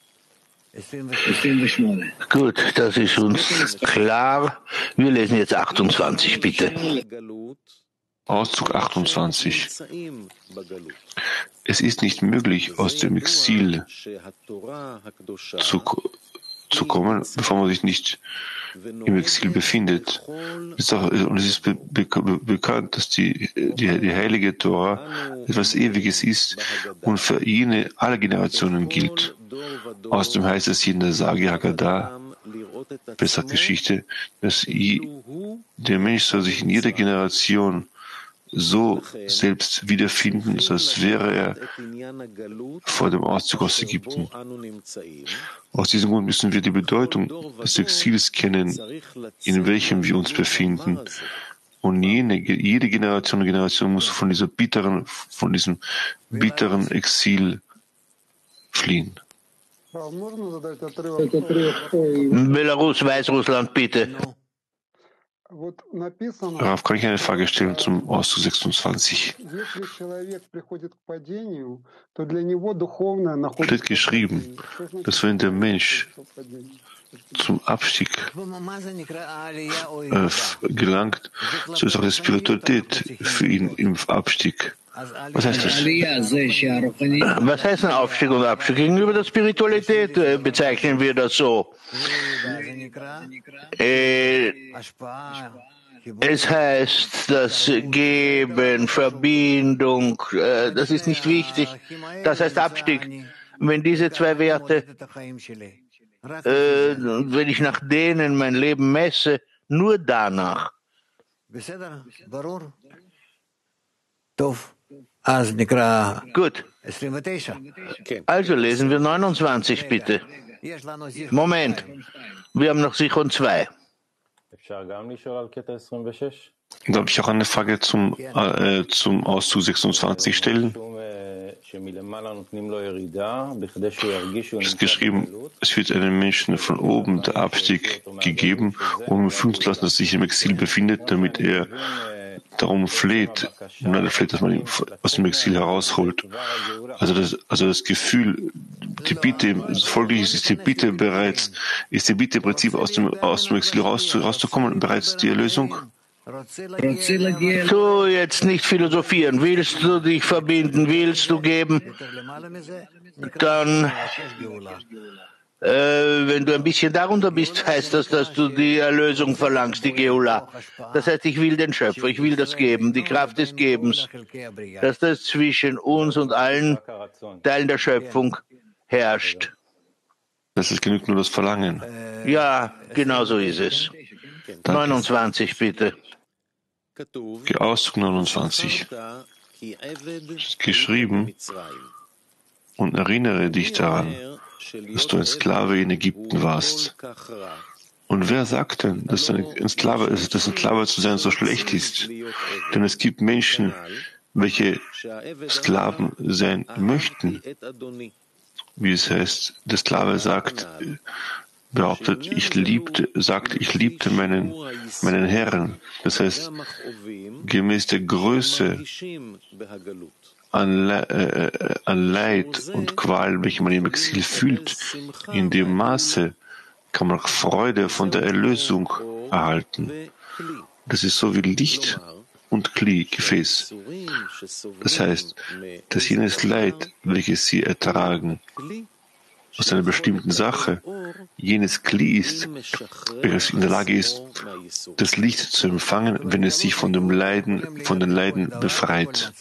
Gut, das ist uns klar. Wir lesen jetzt 28, bitte. Auszug 28. Es ist nicht möglich, aus dem Exil zu kommen, bevor man sich nicht im Exil befindet. Und es ist bekannt, dass die heilige Tora etwas Ewiges ist und für alle Generationen gilt. Außerdem heißt es hier in der Sage Haggadah, besser Geschichte, dass der Mensch soll sich in jeder Generation so selbst wiederfinden, als wäre er vor dem Auszug aus Ägypten. Aus diesem Grund müssen wir die Bedeutung des Exils kennen, in welchem wir uns befinden. Und jede Generation muss von diesem bitteren Exil fliehen. Belarus, Weißrussland, bitte. Rav, kann ich eine Frage stellen zum Auszug 26? Steht geschrieben, dass wenn der Mensch zum Abstieg gelangt, so ist auch die Spiritualität für ihn im Abstieg. Was heißt das? Was heißt ein Aufstieg und Abstieg? Gegenüber der Spiritualität bezeichnen wir das so. Es heißt, das Geben, Verbindung, das ist nicht wichtig. Das heißt Abstieg. Wenn diese zwei Werte, wenn ich nach denen mein Leben messe, nur danach. Gut. Also lesen wir 29, bitte. Moment. Wir haben noch Sichon 2. Darf ich auch eine Frage zum Auszug 26 stellen? Es ist geschrieben, es wird einem Menschen von oben der Abstieg gegeben, um ihm fühlen zu lassen, dass er sich im Exil befindet, damit er darum fleht, dass man ihn aus dem Exil herausholt. Also das Gefühl, die Bitte, folglich ist die Bitte im Prinzip aus dem Exil rauszukommen, bereits die Erlösung? Du jetzt nicht philosophieren. Willst du dich verbinden? Willst du geben? Dann, wenn du ein bisschen darunter bist, heißt das, dass du die Erlösung verlangst, die Geula. Das heißt, ich will den Schöpfer, ich will das Geben, die Kraft des Gebens, dass das zwischen uns und allen Teilen der Schöpfung herrscht. Das ist genug nur das Verlangen. Ja, genau so ist es. 29, bitte. Auszug 29. Es ist geschrieben, und erinnere dich daran, dass du ein Sklave in Ägypten warst. Und wer sagt denn, dass ein Sklave zu sein so schlecht ist? Denn es gibt Menschen, welche Sklaven sein möchten. Wie es heißt, der Sklave behauptet, ich liebte meinen Herrn. Das heißt, gemäß der Größe an Leid und Qual, welche man im Exil fühlt, in dem Maße kann man Freude von der Erlösung erhalten. Das ist so wie Licht und Kli, Gefäß. Das heißt, dass jenes Leid, welches sie ertragen, aus einer bestimmten Sache, jenes Kli ist, welches in der Lage ist, das Licht zu empfangen, wenn es sich von den Leiden befreit.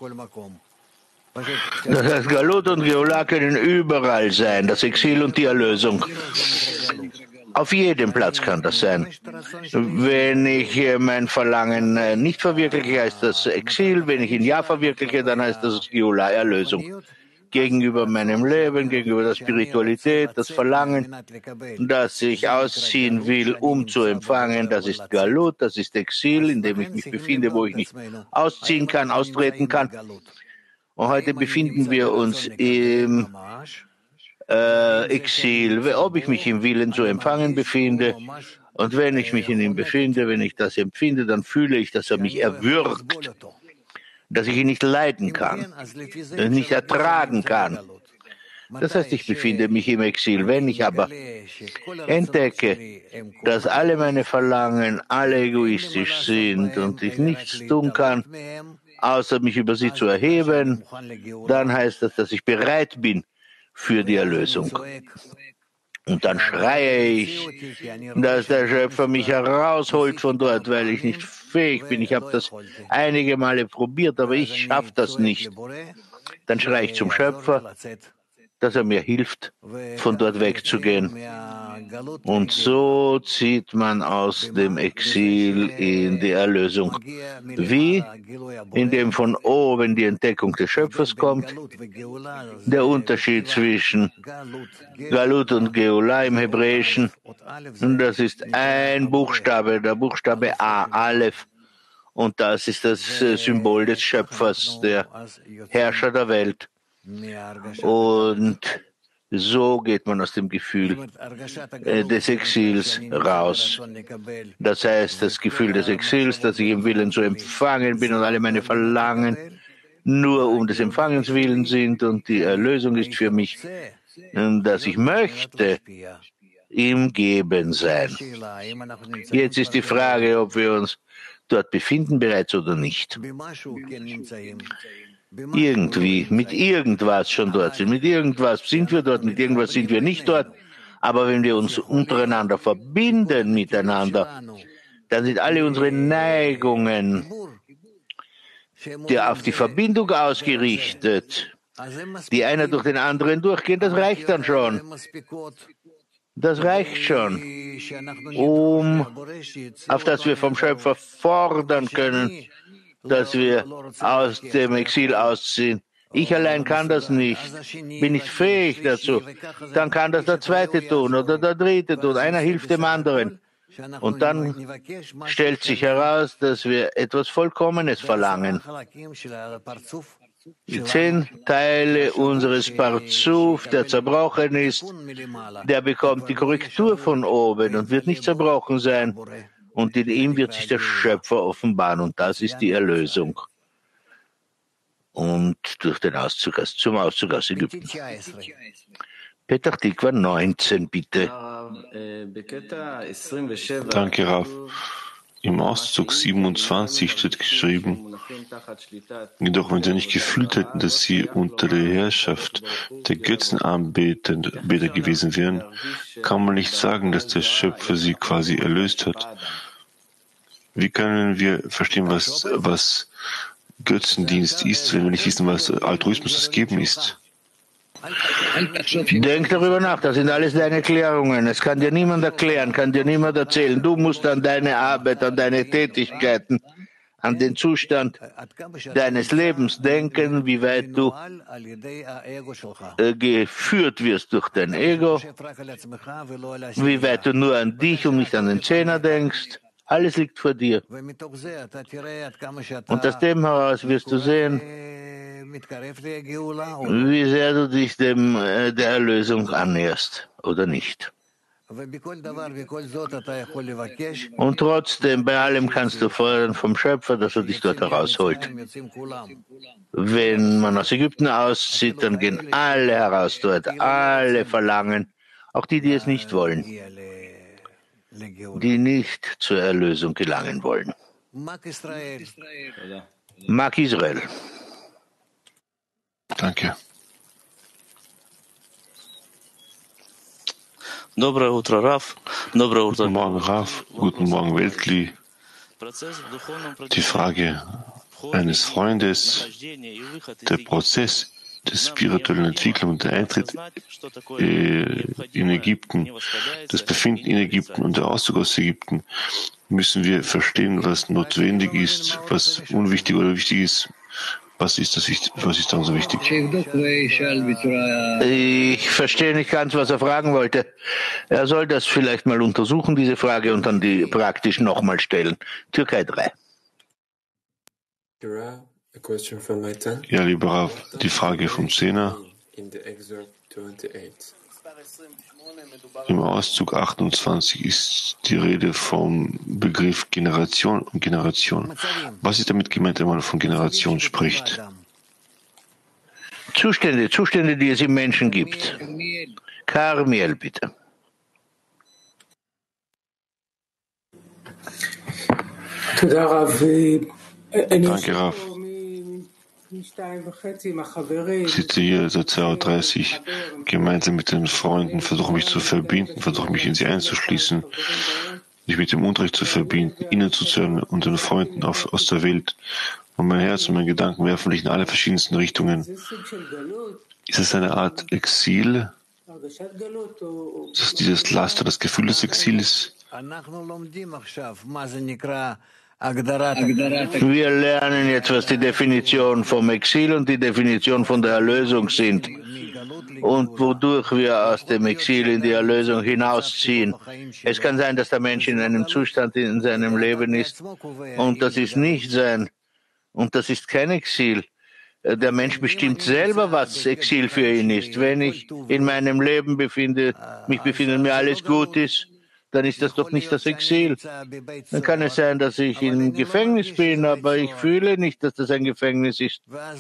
Das heißt, Galut und Geula können überall sein, das Exil und die Erlösung. Auf jedem Platz kann das sein. Wenn ich mein Verlangen nicht verwirkliche, heißt das Exil. Wenn ich ihn ja verwirkliche, dann heißt das Geula, Erlösung. Gegenüber meinem Leben, gegenüber der Spiritualität, das Verlangen, das ich ausziehen will, um zu empfangen, das ist Galut, das ist Exil, in dem ich mich befinde, wo ich nicht ausziehen kann, austreten kann. Und heute befinden wir uns im Exil, ob ich mich im Willen zu empfangen befinde. Und wenn ich mich in ihm befinde, wenn ich das empfinde, dann fühle ich, dass er mich erwürgt, dass ich ihn nicht leiden kann, nicht ertragen kann. Das heißt, ich befinde mich im Exil. Wenn ich aber entdecke, dass alle meine Verlangen alle egoistisch sind und ich nichts tun kann, außer mich über sie zu erheben, dann heißt das, dass ich bereit bin für die Erlösung. Und dann schreie ich, dass der Schöpfer mich herausholt von dort, weil ich nicht fähig bin. Ich habe das einige Male probiert, aber ich schaffe das nicht. Dann schreie ich zum Schöpfer, dass er mir hilft, von dort wegzugehen. Und so zieht man aus dem Exil in die Erlösung. Wie? Indem von oben die Entdeckung des Schöpfers kommt. Der Unterschied zwischen Galut und Geula im Hebräischen, das ist ein Buchstabe, der Buchstabe A, Aleph. Und das ist das Symbol des Schöpfers, der Herrscher der Welt. Und so geht man aus dem Gefühl des Exils raus. Das heißt, das Gefühl des Exils, dass ich im Willen zu empfangen bin und alle meine Verlangen nur um des Empfangens willen sind und die Erlösung ist für mich, dass ich möchte im Geben sein. Jetzt ist die Frage, ob wir uns dort befinden bereits oder nicht. Irgendwie, mit irgendwas schon dort sind. Mit irgendwas sind wir dort, mit irgendwas sind wir nicht dort. Aber wenn wir uns untereinander verbinden miteinander, dann sind alle unsere Neigungen auf die Verbindung ausgerichtet, die einer durch den anderen durchgehen. Das reicht dann schon. Das reicht schon, auf das wir vom Schöpfer fordern können, dass wir aus dem Exil ausziehen. Ich allein kann das nicht, bin nicht fähig dazu. Dann kann das der Zweite tun oder der Dritte tun. Einer hilft dem anderen. Und dann stellt sich heraus, dass wir etwas Vollkommenes verlangen. Die 10 Teile unseres Parzuf, der zerbrochen ist, der bekommt die Korrektur von oben und wird nicht zerbrochen sein. Und in ihm wird sich der Schöpfer offenbaren. Und das ist die Erlösung. Und durch den Auszug zum Auszug aus Ägypten. Petach Tikva 19, bitte. Danke, Rav. Im Auszug 27 steht geschrieben, jedoch wenn sie nicht gefühlt hätten, dass sie unter der Herrschaft der Götzenanbeter gewesen wären, kann man nicht sagen, dass der Schöpfer sie quasi erlöst hat. Wie können wir verstehen, was Götzendienst ist, wenn wir nicht wissen, was Altruismus das Geben ist? Denk darüber nach, das sind alles deine Erklärungen. Es kann dir niemand erklären, kann dir niemand erzählen. Du musst an deine Arbeit, an deine Tätigkeiten, an den Zustand deines Lebens denken, wie weit du geführt wirst durch dein Ego, wie weit du nur an dich und nicht an den Zehner denkst. Alles liegt vor dir. Und aus dem heraus wirst du sehen, wie sehr du dich der Erlösung annäherst oder nicht. Und trotzdem, bei allem kannst du fordern vom Schöpfer, dass er dich dort herausholt. Wenn man aus Ägypten auszieht, dann gehen alle heraus dort, alle verlangen, auch die, die es nicht wollen, die nicht zur Erlösung gelangen wollen. Mag Israel. Danke. Guten Morgen, Rav. Guten Morgen, Weltkli. Die Frage eines Freundes, der Prozess der spirituellen Entwicklung und der Eintritt in Ägypten, das Befinden in Ägypten und der Auszug aus Ägypten, müssen wir verstehen, was notwendig ist, was unwichtig oder wichtig ist. Was ist dann so wichtig? Ich verstehe nicht ganz, was er fragen wollte. Er soll das vielleicht mal untersuchen, diese Frage, und dann die praktisch nochmal stellen. Türkei 3. Ja, lieber Rav, die Frage vom Zehner. Im Auszug 28 ist die Rede vom Begriff Generation und Generation. Was ist damit gemeint, wenn man von Generation spricht? Zustände, die es im Menschen gibt. Karmiel, bitte. Danke, Rav. Ich sitze hier seit 2:30 Uhr gemeinsam mit den Freunden, versuche mich zu verbinden, versuche mich in sie einzuschließen, mich mit dem Unterricht zu verbinden, ihnen zuzuhören und den Freunden aus der Welt. Und mein Herz und meine Gedanken werfen sich in alle verschiedensten Richtungen. Ist es eine Art Exil? Ist es dieses Laster, das Gefühl des Exils? Wir lernen jetzt, was die Definition vom Exil und die Definition von der Erlösung sind und wodurch wir aus dem Exil in die Erlösung hinausziehen. Es kann sein, dass der Mensch in einem Zustand in seinem Leben ist und das ist nicht sein und das ist kein Exil. Der Mensch bestimmt selber, was Exil für ihn ist. Wenn ich in meinem Leben mich befinde und mir alles gut ist, dann ist das doch nicht das Exil. Dann kann es sein, dass ich im Gefängnis bin, aber ich fühle nicht, dass das ein Gefängnis ist.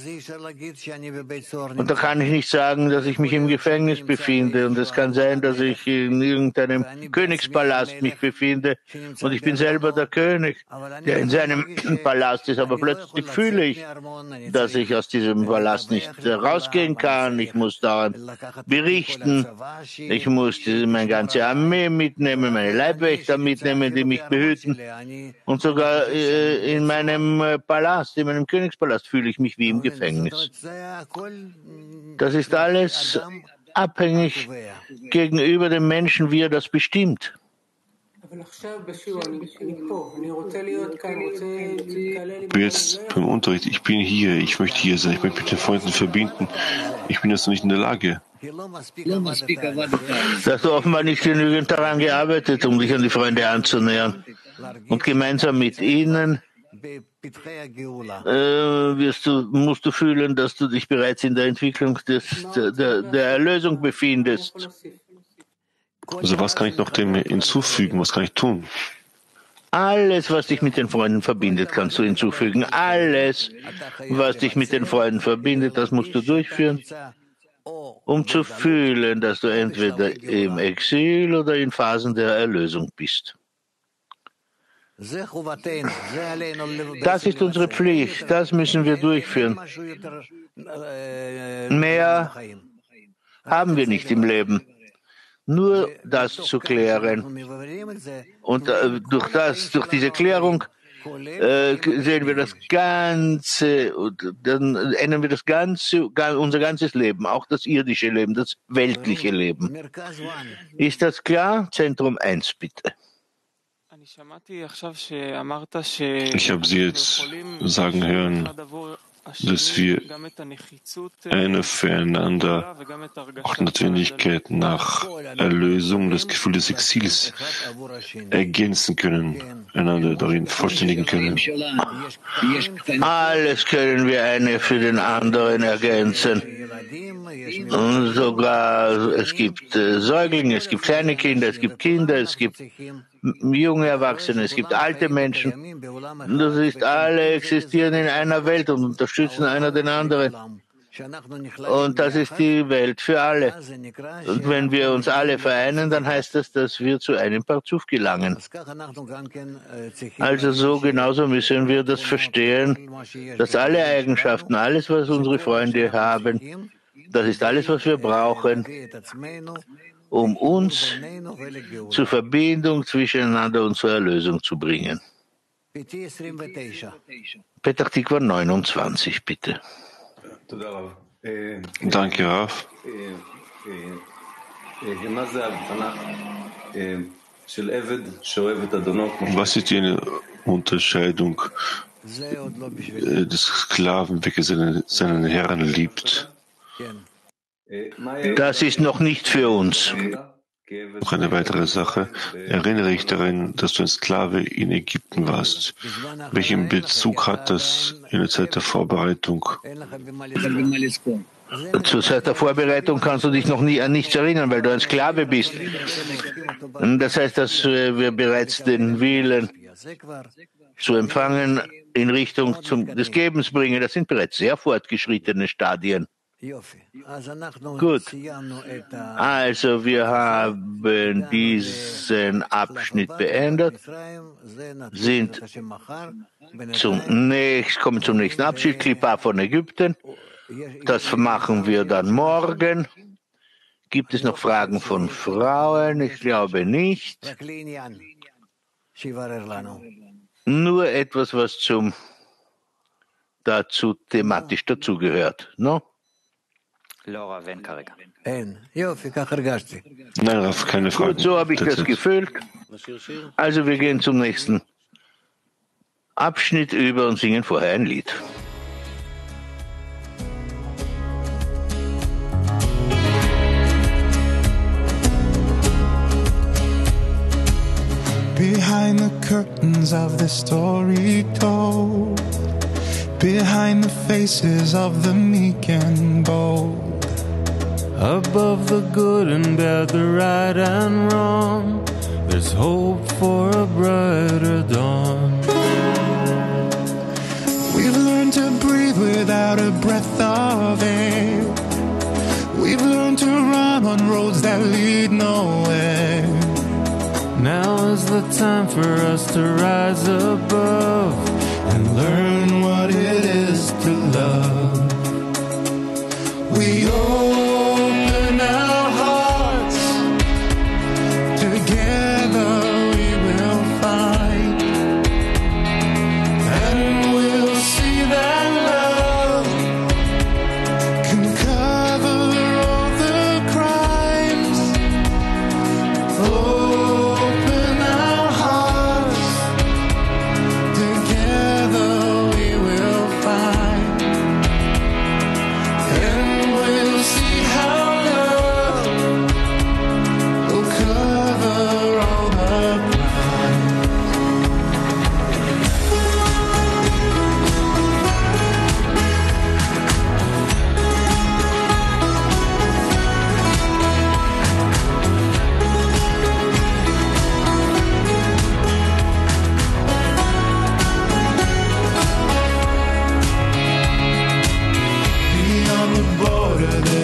Und da kann ich nicht sagen, dass ich mich im Gefängnis befinde. Und es kann sein, dass ich in irgendeinem Königspalast mich befinde und ich bin selber der König, der in seinem Palast ist. Aber plötzlich fühle ich, dass ich aus diesem Palast nicht rausgehen kann. Ich muss dauernd berichten. Ich muss meine ganze Armee mitnehmen, meine Leibwächter mitnehmen, die mich behüten. Und sogar in meinem Palast, in meinem Königspalast, fühle ich mich wie im Gefängnis. Das ist alles abhängig gegenüber dem Menschen, wie er das bestimmt. Jetzt beim Unterricht, ich bin hier, ich möchte hier sein, ich möchte mit den Freunden verbinden. Ich bin jetzt noch nicht in der Lage. Da hast du offenbar nicht genügend daran gearbeitet, um dich an die Freunde anzunähern. Und gemeinsam mit ihnen musst du fühlen, dass du dich bereits in der Entwicklung der Erlösung befindest. Also was kann ich noch dem hinzufügen? Was kann ich tun? Alles, was dich mit den Freunden verbindet, kannst du hinzufügen. Alles, was dich mit den Freunden verbindet, das musst du durchführen, um zu fühlen, dass du entweder im Exil oder in Phasen der Erlösung bist. Das ist unsere Pflicht, das müssen wir durchführen. Mehr haben wir nicht im Leben. Nur das zu klären. Und durch diese Klärung sehen wir das Ganze, und dann ändern wir das Ganze, unser ganzes Leben, auch das irdische Leben, das weltliche Leben. Ist das klar? Zentrum 1, bitte. Ich habe Sie jetzt sagen hören, dass wir eine füreinander auch Notwendigkeit nach Erlösung, das Gefühl des Exils ergänzen können, einander darin vollständigen können. Alles können wir eine für den anderen ergänzen. Und sogar, es gibt Säuglinge, es gibt kleine Kinder, es gibt Kinder, es gibt junge Erwachsene, es gibt alte Menschen. Das ist, alle existieren in einer Welt und unterstützen einer den anderen. Und das ist die Welt für alle. Und wenn wir uns alle vereinen, dann heißt das, dass wir zu einem Parzuf gelangen. Also so genauso müssen wir das verstehen, dass alle Eigenschaften, alles, was unsere Freunde haben, das ist alles, was wir brauchen, um uns zur Verbindung zwischeneinander und zur Erlösung zu bringen. Petach Tikva 29, bitte. Danke, Rav. Was ist die Unterscheidung des Sklaven, welcher seinen Herrn liebt? Das ist noch nicht für uns. Noch eine weitere Sache. Erinnere dich daran, dass du ein Sklave in Ägypten warst. Welchen Bezug hat das in der Zeit der Vorbereitung? Zur Zeit der Vorbereitung kannst du dich noch nie an nichts erinnern, weil du ein Sklave bist. Das heißt, dass wir bereits den Willen zu empfangen in Richtung des Gebens bringen. Das sind bereits sehr fortgeschrittene Stadien. Gut, also wir haben diesen Abschnitt beendet, kommen zum nächsten Abschnitt, Klippa von Ägypten. Das machen wir dann morgen. Gibt es noch Fragen von Frauen? Ich glaube nicht. Nur etwas, was dazu thematisch dazugehört. No? Nein, Rav, keine Frage. Gut, so habe ich das gefühlt. Also wir gehen zum nächsten Abschnitt über und singen vorher ein Lied. Behind the curtains of the story told, behind the faces of the meek and bold, above the good and bad, the right and wrong, there's hope for a brighter dawn. We've learned to breathe without a breath of air. We've learned to run on roads that lead nowhere. Now is the time for us to rise above and learn what it is to love. We open our hearts, together we will find, and we'll see that love can cover all the crimes. Open our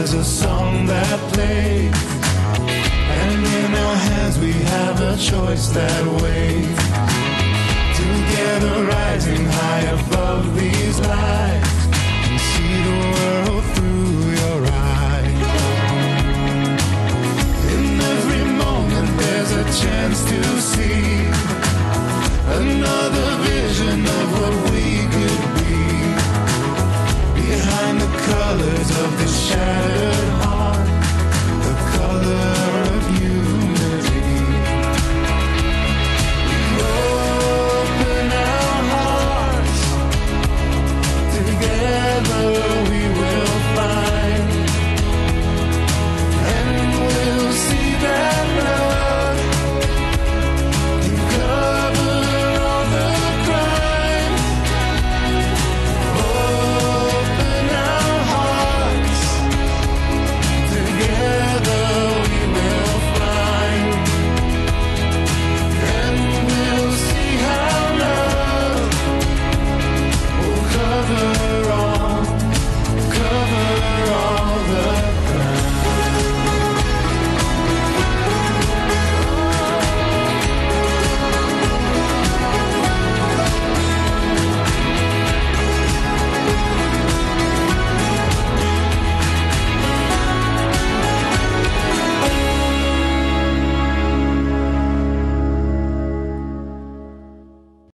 there's a song that plays, and in our hands we have a choice that waits. Together rising high above